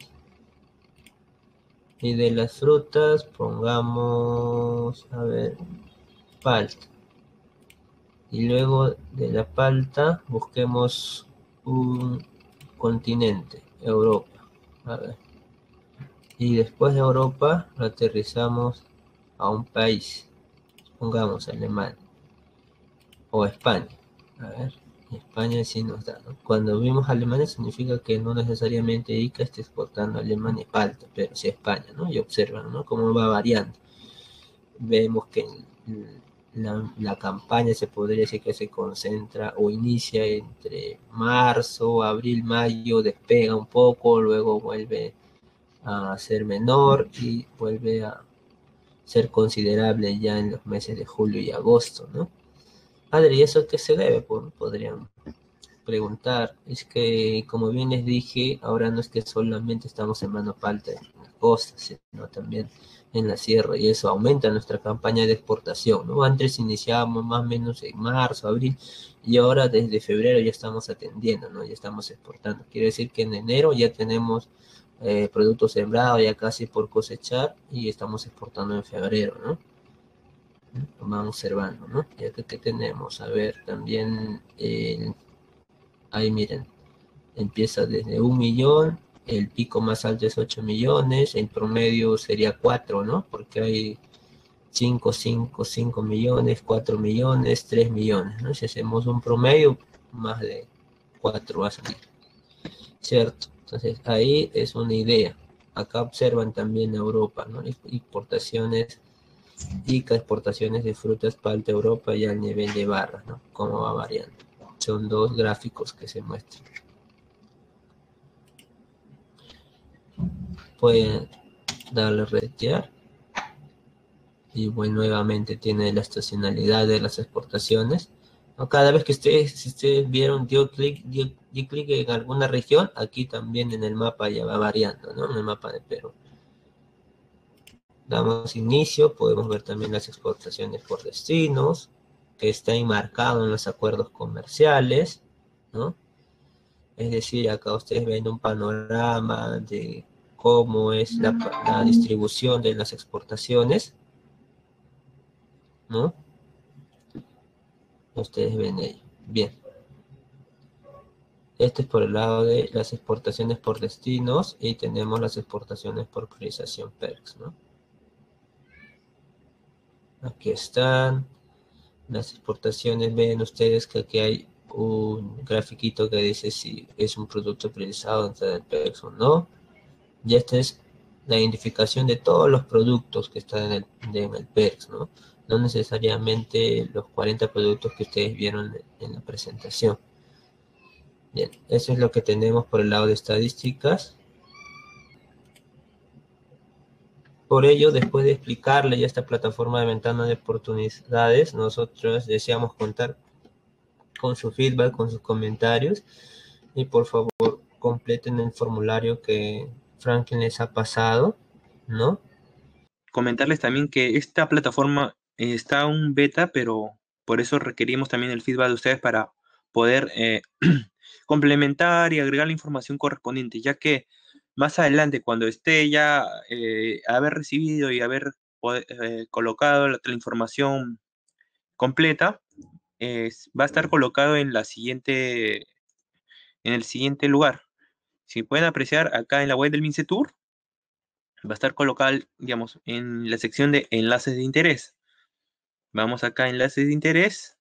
Y de las frutas pongamos, a ver, palta. Y luego de la palta busquemos un continente, Europa. A ver. Y después de Europa lo aterrizamos a un país, pongamos Alemania o España. A ver, España sí nos da, ¿no? Cuando vimos Alemania significa que no necesariamente ICA esté exportando a Alemania palta, pero sí a España, ¿no? Y observan, ¿no? Cómo va variando. Vemos que la campaña se podría decir que se concentra o inicia entre marzo, abril, mayo, despega un poco, luego vuelve a ser menor y vuelve a ser considerable ya en los meses de julio y agosto, ¿no? Adri, ¿y eso qué se debe? Podrían preguntar. Es que, como bien les dije, ahora no es que solamente estamos en mano palta en las costas, sino también en la sierra, y eso aumenta nuestra campaña de exportación, ¿no? Antes iniciábamos más o menos en marzo, abril, y ahora desde febrero ya estamos atendiendo, ¿no? Ya estamos exportando. Quiere decir que en enero ya tenemos productos sembrados ya casi por cosechar y estamos exportando en febrero, ¿no? Vamos observando, ¿no? Ya que tenemos, a ver, también ahí miren, empieza desde 1 millón, el pico más alto es 8 millones, el promedio sería 4, ¿no? Porque hay 5 millones, 4 millones, 3 millones, ¿no? Si hacemos un promedio, más de 4 va a salir, ¿cierto? Entonces ahí es una idea. Acá observan también Europa, ¿no? Importaciones y exportaciones de frutas palta Europa y al nivel de barra, ¿no? Cómo va variando. Son dos gráficos que se muestran. Pueden darle resetear y bueno, nuevamente tiene la estacionalidad de las exportaciones. O cada vez que si ustedes vieron, dio clic en alguna región, aquí también en el mapa ya va variando, ¿no? En el mapa de Perú. Damos inicio, podemos ver también las exportaciones por destinos, que está enmarcado en los acuerdos comerciales, ¿no? Es decir, acá ustedes ven un panorama de cómo es la distribución de las exportaciones, ¿no? Ustedes ven ello. Bien. Este es por el lado de las exportaciones por destinos y tenemos las exportaciones por priorización PERCS, ¿no? Aquí están las exportaciones. Ven ustedes que aquí hay un grafiquito que dice si es un producto priorizado dentro del PERCS o no. Y esta es la identificación de todos los productos que están en el PERCS, ¿no? No necesariamente los 40 productos que ustedes vieron en la presentación. Bien, eso es lo que tenemos por el lado de estadísticas. Por ello, después de explicarle ya esta plataforma de ventana de oportunidades, nosotros deseamos contar con su feedback, con sus comentarios y por favor completen el formulario que Franklin les ha pasado, ¿no? Comentarles también que esta plataforma está un beta, pero por eso requerimos también el feedback de ustedes para poder complementar y agregar la información correspondiente, ya que más adelante, cuando esté ya haber recibido y haber colocado la información completa, va a estar colocado en en el siguiente lugar. Si pueden apreciar acá en la web del MINCETUR, va a estar colocado, digamos, en la sección de enlaces de interés. Vamos acá a enlaces de interés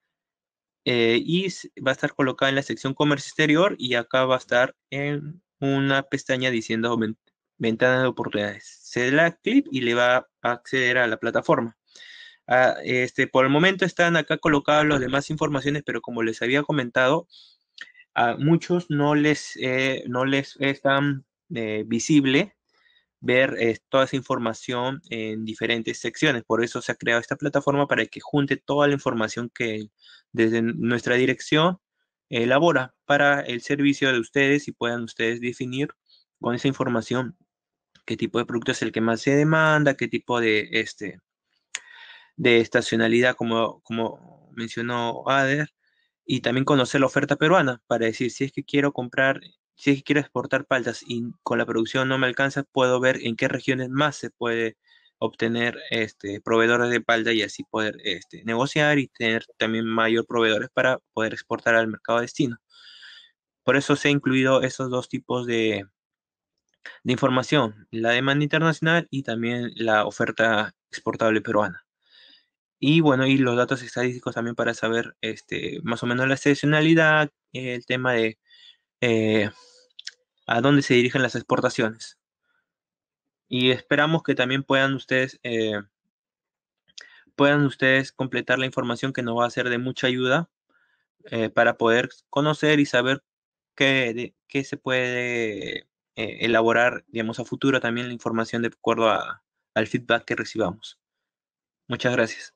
y va a estar colocado en la sección comercio exterior y acá va a estar en una pestaña diciendo ventana de oportunidades. Se le da clic y le va a acceder a la plataforma. Por el momento están acá colocadas las demás informaciones, pero como les había comentado, a muchos no les es tan visible ver toda esa información en diferentes secciones. Por eso se ha creado esta plataforma para que junte toda la información que desde nuestra dirección elabora para el servicio de ustedes y puedan ustedes definir con esa información qué tipo de producto es el que más se demanda, qué tipo de estacionalidad, como mencionó Ader, y también conocer la oferta peruana para decir si es que quiero comprar, si es que quiero exportar paltas y con la producción no me alcanza, puedo ver en qué regiones más se puede obtener proveedores de palta y así poder negociar y tener también mayor proveedores para poder exportar al mercado destino. Por eso se ha incluido esos dos tipos de información, la demanda internacional y también la oferta exportable peruana. Y bueno, y los datos estadísticos también para saber más o menos la estacionalidad, el tema de eh, a dónde se dirigen las exportaciones. Y esperamos que también puedan ustedes completar la información que nos va a ser de mucha ayuda para poder conocer y saber qué se puede elaborar, digamos, a futuro también la información de acuerdo al feedback que recibamos. Muchas gracias.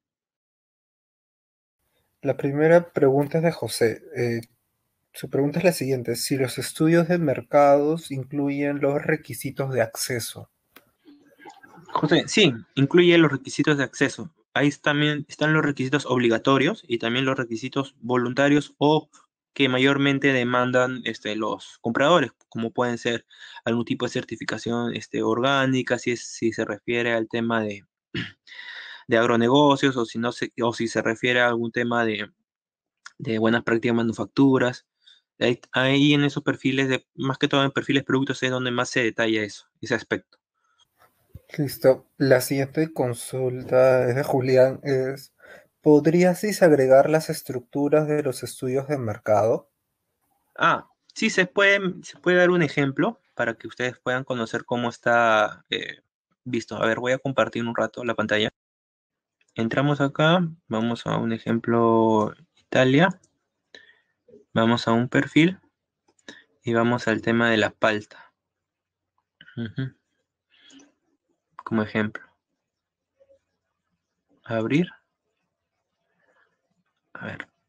La primera pregunta es de José. Su pregunta es la siguiente: si los estudios de mercados incluyen los requisitos de acceso. José, sí, incluye los requisitos de acceso. Ahí también están los requisitos obligatorios y también los requisitos voluntarios o que mayormente demandan los compradores, como pueden ser algún tipo de certificación orgánica, si se refiere al tema de agronegocios o o si se refiere a algún tema de buenas prácticas de manufacturas. Ahí en esos perfiles, más que todo en perfiles productos, es donde más se detalla eso, ese aspecto. Listo. La siguiente consulta es de Julián. ¿Podrías disagregar las estructuras de los estudios de mercado? Sí, se puede dar un ejemplo para que ustedes puedan conocer cómo está visto. A ver, voy a compartir un rato la pantalla. Entramos acá, vamos a un ejemplo Italia, vamos a un perfil y vamos al tema de la palta. Ujú, como ejemplo. Abrir. A ver.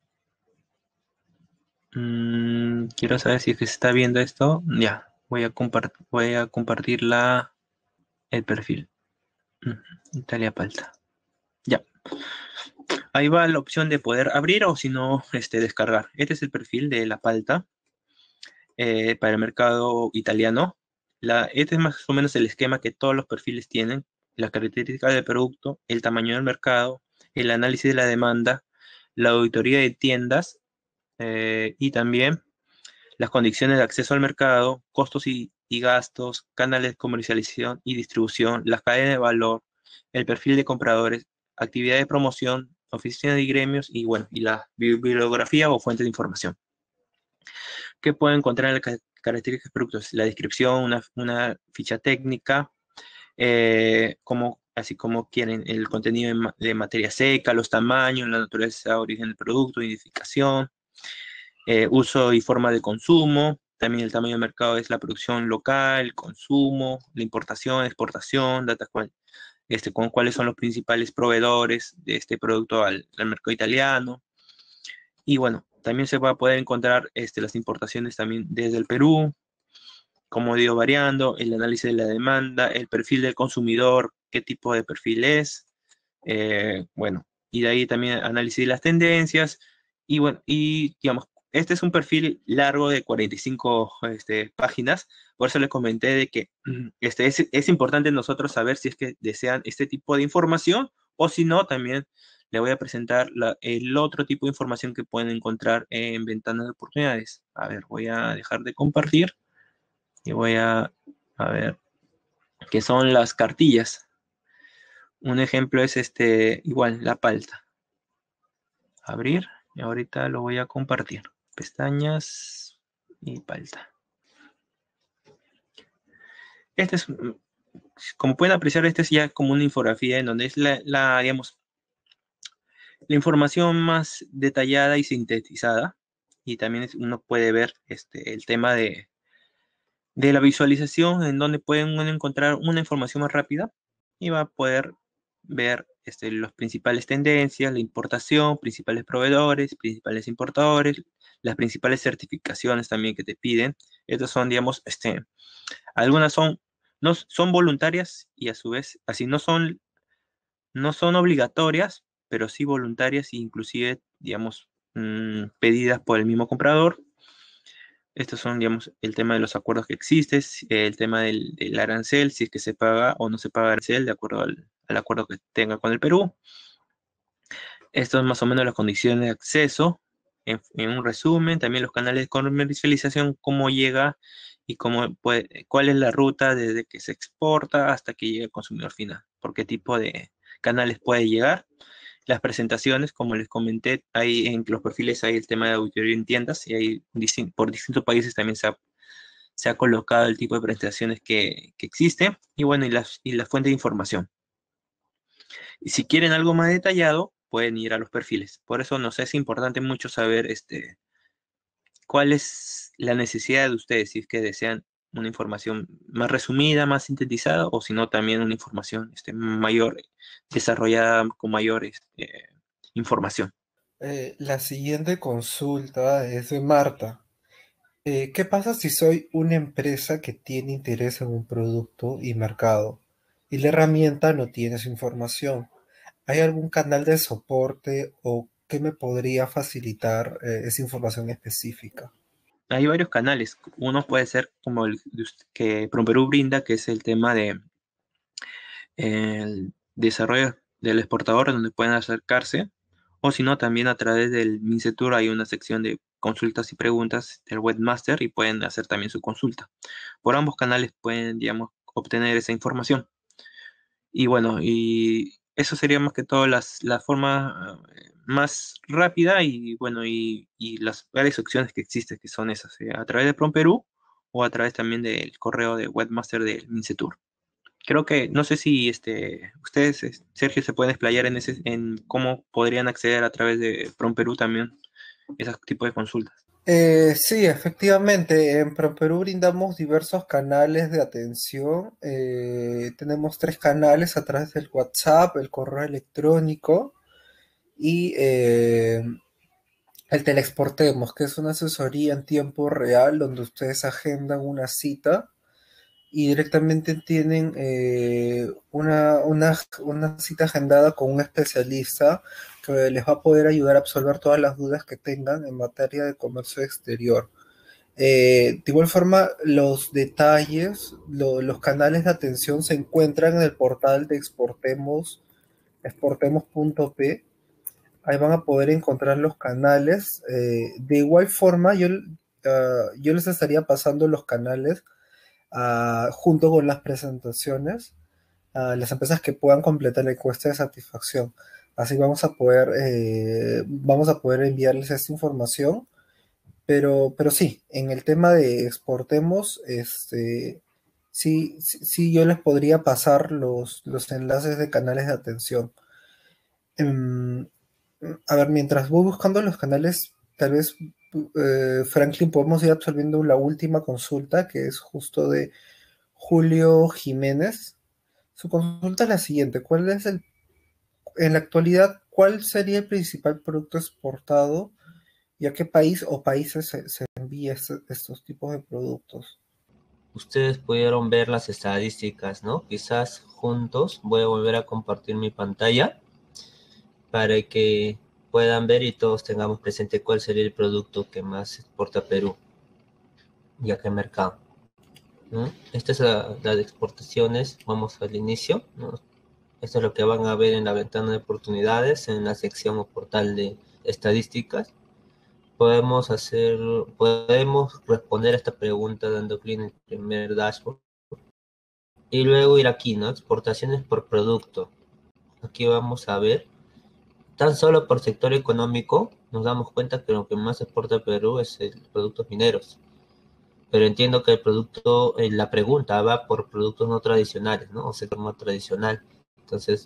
Quiero saber si es que se está viendo esto. Ya, voy a compartir el perfil. Italia Palta. Ya. Ahí va la opción de poder abrir o si no, descargar. Este es el perfil de la Palta para el mercado italiano. Este es más o menos el esquema que todos los perfiles tienen. Las características del producto, el tamaño del mercado, el análisis de la demanda, la auditoría de tiendas y también las condiciones de acceso al mercado, costos y gastos, canales de comercialización y distribución, las cadenas de valor, el perfil de compradores, actividad de promoción, oficinas y gremios y bueno, y la bibliografía o fuente de información. ¿Qué pueden encontrar en las características de productos? La descripción, una ficha técnica, así como quieren el contenido de materia seca, los tamaños, la naturaleza, origen del producto, identificación, uso y forma de consumo. También el tamaño del mercado es la producción local, consumo, la importación, exportación, con cuáles son los principales proveedores de este producto al mercado italiano. Y bueno, también se va a poder encontrar las importaciones también desde el Perú, como digo, variando, el análisis de la demanda, el perfil del consumidor, qué tipo de perfil es, bueno, y de ahí también análisis de las tendencias, y bueno, y digamos, este es un perfil largo de 45 páginas, por eso les comenté de que es importante nosotros saber si es que desean este tipo de información, o si no, también le voy a presentar el otro tipo de información que pueden encontrar en ventanas de oportunidades. A ver, voy a dejar de compartir y voy a ver, que son las cartillas. Un ejemplo es igual, la palta. Abrir, y ahorita lo voy a compartir. Pestañas y palta. Este es, como pueden apreciar, este es ya como una infografía en donde es digamos, la información más detallada y sintetizada. Y también uno puede ver el tema de la visualización, en donde pueden encontrar una información más rápida y va a poder ver las principales tendencias, la importación, principales proveedores, principales importadores, las principales certificaciones también que te piden. Estas son, digamos, algunas no, son voluntarias y a su vez, así no son obligatorias, pero sí voluntarias e inclusive, digamos, pedidas por el mismo comprador. Estos son, digamos, el tema de los acuerdos que existen, el tema del arancel, si es que se paga o no se paga arancel de acuerdo al acuerdo que tenga con el Perú. Esto es más o menos las condiciones de acceso, en un resumen, también los canales de comercialización, cómo llega y cuál es la ruta desde que se exporta hasta que llegue al consumidor final, por qué tipo de canales puede llegar. Las presentaciones, como les comenté, hay en los perfiles hay el tema de auditoría en tiendas y hay por distintos países también se ha colocado el tipo de presentaciones que existe y bueno, y la fuente de información. Y si quieren algo más detallado, pueden ir a los perfiles. Por eso nos es importante mucho saber cuál es la necesidad de ustedes, si es que desean una información más resumida, más sintetizada, o si no, también una información mayor, desarrollada con mayor información. La siguiente consulta es de Marta. ¿Qué pasa si soy una empresa que tiene interés en un producto y mercado y la herramienta no tiene esa información? ¿Hay algún canal de soporte o qué me podría facilitar esa información específica? Hay varios canales. Uno puede ser como que ProPerú brinda, que es el tema de el desarrollo del exportador, donde pueden acercarse, o si no, también a través del MINCETUR hay una sección de consultas y preguntas del webmaster y pueden hacer también su consulta. Por ambos canales pueden, digamos, obtener esa información. Y bueno, y eso sería más que todo la forma más rápida y bueno, y las varias opciones que existen, que son esas, a través de PromPerú o a través también del correo de webmaster del MINCETUR. Creo que, no sé si ustedes, Sergio, se pueden explayar en cómo podrían acceder a través de PromPerú también esos tipos de consultas. Sí, efectivamente, en ProPerú brindamos diversos canales de atención. Tenemos tres canales a través del WhatsApp, el correo electrónico y El Teleexportemos, que es una asesoría en tiempo real donde ustedes agendan una cita y directamente tienen una cita agendada con un especialista que les va a poder ayudar a absolver todas las dudas que tengan en materia de comercio exterior. De igual forma, los detalles, los canales de atención se encuentran en el portal de Exportemos, exportemos.p. Ahí van a poder encontrar los canales. De igual forma, yo les estaría pasando los canales junto con las presentaciones a las empresas que puedan completar la encuesta de satisfacción. Así vamos a poder enviarles esta información. Pero sí, en el tema de exportemos, sí, yo les podría pasar los enlaces de canales de atención. Em, a ver, mientras voy buscando los canales, tal vez, Franklin, podemos ir absolviendo la última consulta, que es justo de Julio Jiménez. Su consulta es la siguiente: en la actualidad, cuál sería el principal producto exportado y a qué país o países se envía estos tipos de productos? Ustedes pudieron ver las estadísticas, ¿no? Quizás juntos voy a volver a compartir mi pantalla para que puedan ver y todos tengamos presente cuál sería el producto que más exporta Perú y a qué mercado, ¿no? Esta es la de exportaciones. Vamos al inicio, ¿no? Esto es lo que van a ver en la ventana de oportunidades, en la sección o portal de estadísticas. Podemos responder a esta pregunta dando clic en el primer dashboard y luego ir aquí, ¿no? Exportaciones por producto. Aquí vamos a ver, tan solo por sector económico, nos damos cuenta que lo que más exporta Perú es el productos mineros. Pero entiendo que la pregunta va por productos no tradicionales, ¿no? O sector no tradicional. Entonces,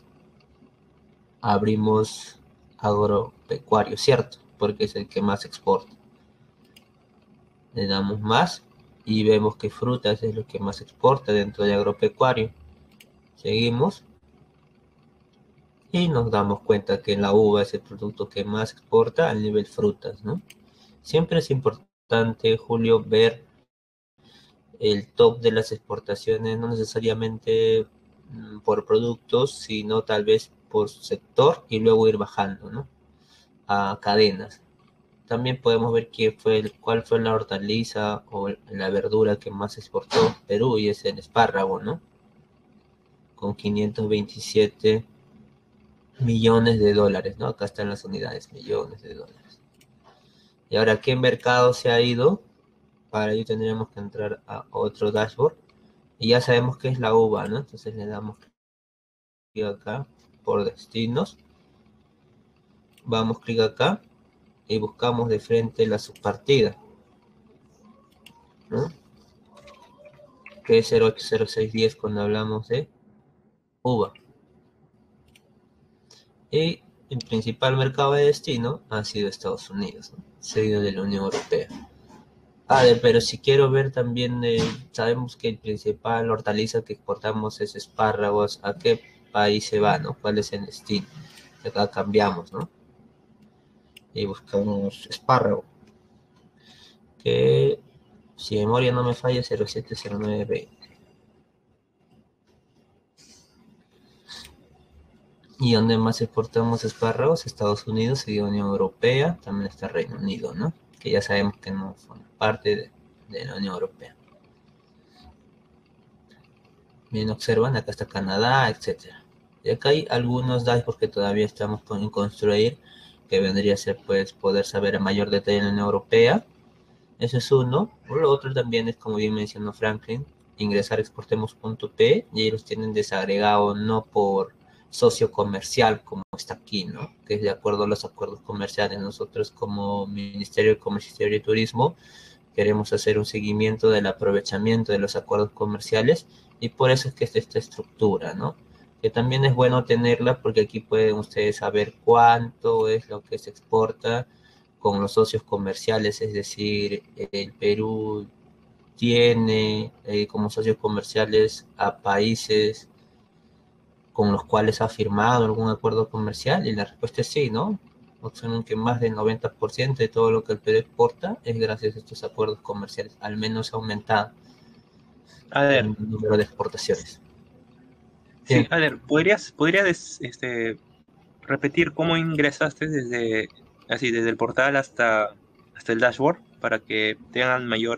abrimos agropecuario, ¿cierto? Porque es el que más exporta. Le damos más y vemos que frutas es lo que más exporta dentro de agropecuario. Seguimos y nos damos cuenta que la uva es el producto que más exporta al nivel frutas, ¿no? Siempre es importante, Julio, ver el top de las exportaciones, no necesariamente por productos, sino tal vez por sector y luego ir bajando, ¿no? A cadenas. También podemos ver cuál fue la hortaliza o la verdura que más exportó Perú, y es el espárrago, ¿no? Con 527 millones de dólares, ¿no? Acá están las unidades, millones de dólares. Y ahora, ¿qué mercado se ha ido? Para ello tendríamos que entrar a otro dashboard. Y ya sabemos que es la uva, ¿no? Entonces le damos clic acá por destinos. Vamos clic acá y buscamos de frente la subpartida, ¿no? Que es 0800610 cuando hablamos de uva. Y el principal mercado de destino ha sido Estados Unidos, ¿no? Seguido de la Unión Europea. Pero si quiero ver también, sabemos que el principal hortaliza que exportamos es espárragos. ¿A qué país se va, no? ¿Cuál es el destino? Acá cambiamos, ¿no? Y buscamos espárrago, que si memoria no me falla, 070920. Y donde más exportamos espárragos, Estados Unidos y Unión Europea, también está Reino Unido, ¿no? Que ya sabemos que no forma parte de la Unión Europea. Bien, observan, acá está Canadá, etcétera. Y acá hay algunos dashboards que todavía estamos en construir, que vendría a ser, pues, poder saber a mayor detalle en la Unión Europea. Ese es uno. Lo otro también es, como bien mencionó Franklin, ingresar a exportemos.p y ellos tienen desagregado no por socio comercial como está aquí, ¿no? Que es de acuerdo a los acuerdos comerciales. Nosotros como Ministerio de Comercio Exterior y Turismo queremos hacer un seguimiento del aprovechamiento de los acuerdos comerciales y por eso es que es esta estructura, ¿no? Que también es bueno tenerla porque aquí pueden ustedes saber cuánto es lo que se exporta con los socios comerciales, es decir, el Perú tiene como socios comerciales a países con los cuales ha firmado algún acuerdo comercial, y la respuesta es sí, ¿no? observan que más del 90% de todo lo que el Perú exporta es gracias a estos acuerdos comerciales. Al menos ha aumentado A ver, el número de exportaciones. sí, Bien. a ver, ¿podrías repetir cómo ingresaste desde el portal hasta el dashboard para que tengan mayor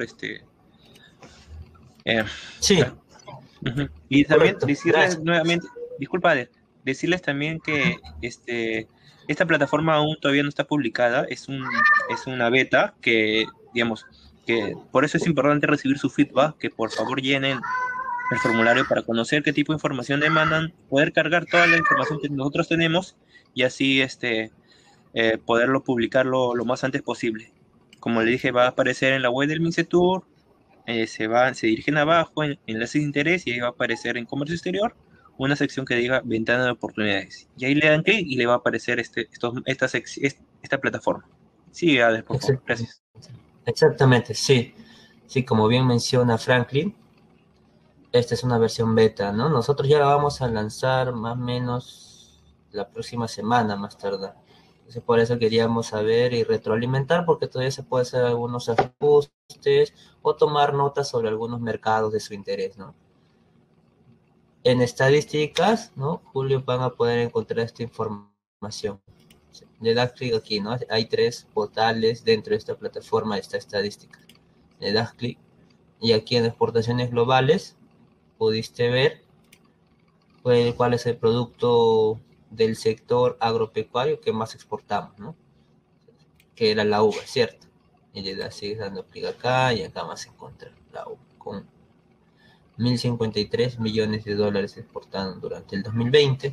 eh, Sí, ujú. Y también correcto. decirles Gracias. nuevamente, disculpa, Ale, decirles también que esta plataforma aún todavía no está publicada, es una beta que, digamos, que por eso es importante recibir su feedback, que por favor llenen el formulario para conocer qué tipo de información demandan, poder cargar toda la información que nosotros tenemos y así poderlo publicarlo lo más antes posible. Como le dije, va a aparecer en la web del MINCETUR, se dirigen abajo en enlaces de interés y ahí va a aparecer en comercio exterior una sección que diga ventana de oportunidades. Y ahí le dan clic y le va a aparecer esta plataforma. Sí, Ades, por favor. Gracias. Exactamente, sí. Sí, como bien menciona Franklin, esta es una versión beta, ¿no? Nosotros ya la vamos a lanzar más o menos la próxima semana, más tarde. Entonces, por eso queríamos saber y retroalimentar, porque todavía se puede hacer algunos ajustes o tomar notas sobre algunos mercados de su interés, ¿no? En estadísticas, ¿no? Julio, van a poder encontrar esta información. Le das clic aquí, ¿no? Hay 3 portales dentro de esta plataforma de esta estadística. Le das clic y aquí en exportaciones globales pudiste ver cuál es el producto del sector agropecuario que más exportamos, ¿no? Que era la uva, ¿cierto? Y le das, sigues dando clic acá y acá vas a encontrar la uva con 1.053 millones de dólares exportados durante el 2020.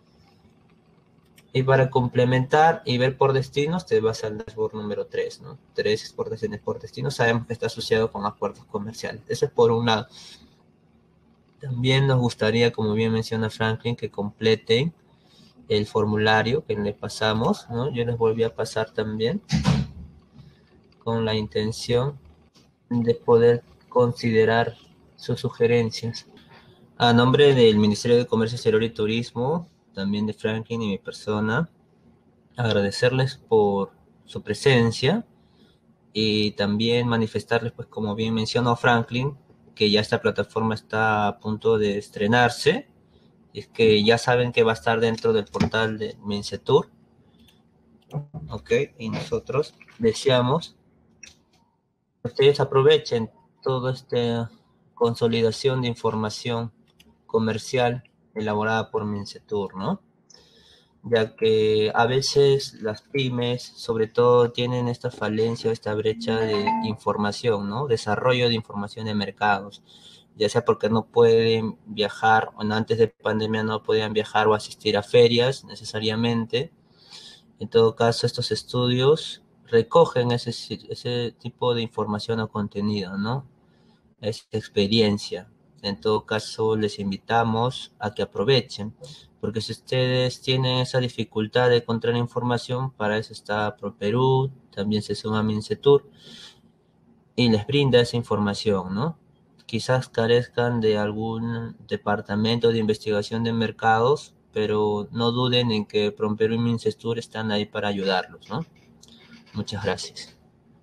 Y para complementar y ver por destinos, te vas al dashboard número 3, ¿no? 3 exportaciones por destino. Sabemos que está asociado con acuerdos comerciales. Eso es por un lado. También nos gustaría, como bien menciona Franklin, que completen el formulario que le pasamos, ¿no? Yo les volví a pasar también con la intención de poder considerar sus sugerencias. A nombre del Ministerio de Comercio Exterior y Turismo, también de Franklin y mi persona, agradecerles por su presencia y también manifestarles, pues como bien mencionó Franklin, que ya esta plataforma está a punto de estrenarse, es que ya saben que va a estar dentro del portal de Mincetur, ¿ok? Y nosotros deseamos que ustedes aprovechen toda esta consolidación de información comercial elaborada por Mincetur, ¿no? Ya que a veces las pymes, sobre todo, tienen esta falencia, esta brecha de información, ¿no? Desarrollo de información de mercados, ya sea porque no pueden viajar, o antes de pandemia no podían viajar o asistir a ferias necesariamente. En todo caso, estos estudios recogen ese tipo de información o contenido, ¿no? Esa experiencia. En todo caso, les invitamos a que aprovechen, porque si ustedes tienen esa dificultad de encontrar información, para eso está ProPerú, también se suma Mincetur y les brinda esa información, ¿no? Quizás carezcan de algún departamento de investigación de mercados, pero no duden en que ProPerú y Mincetur están ahí para ayudarlos, ¿no? Muchas gracias.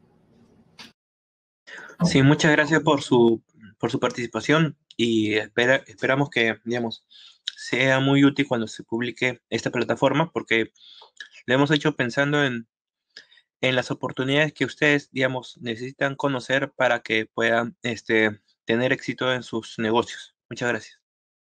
Sí, muchas gracias por su participación y esperamos que, digamos, sea muy útil cuando se publique esta plataforma porque lo hemos hecho pensando en las oportunidades que ustedes, digamos, necesitan conocer para que puedan tener éxito en sus negocios. Muchas gracias.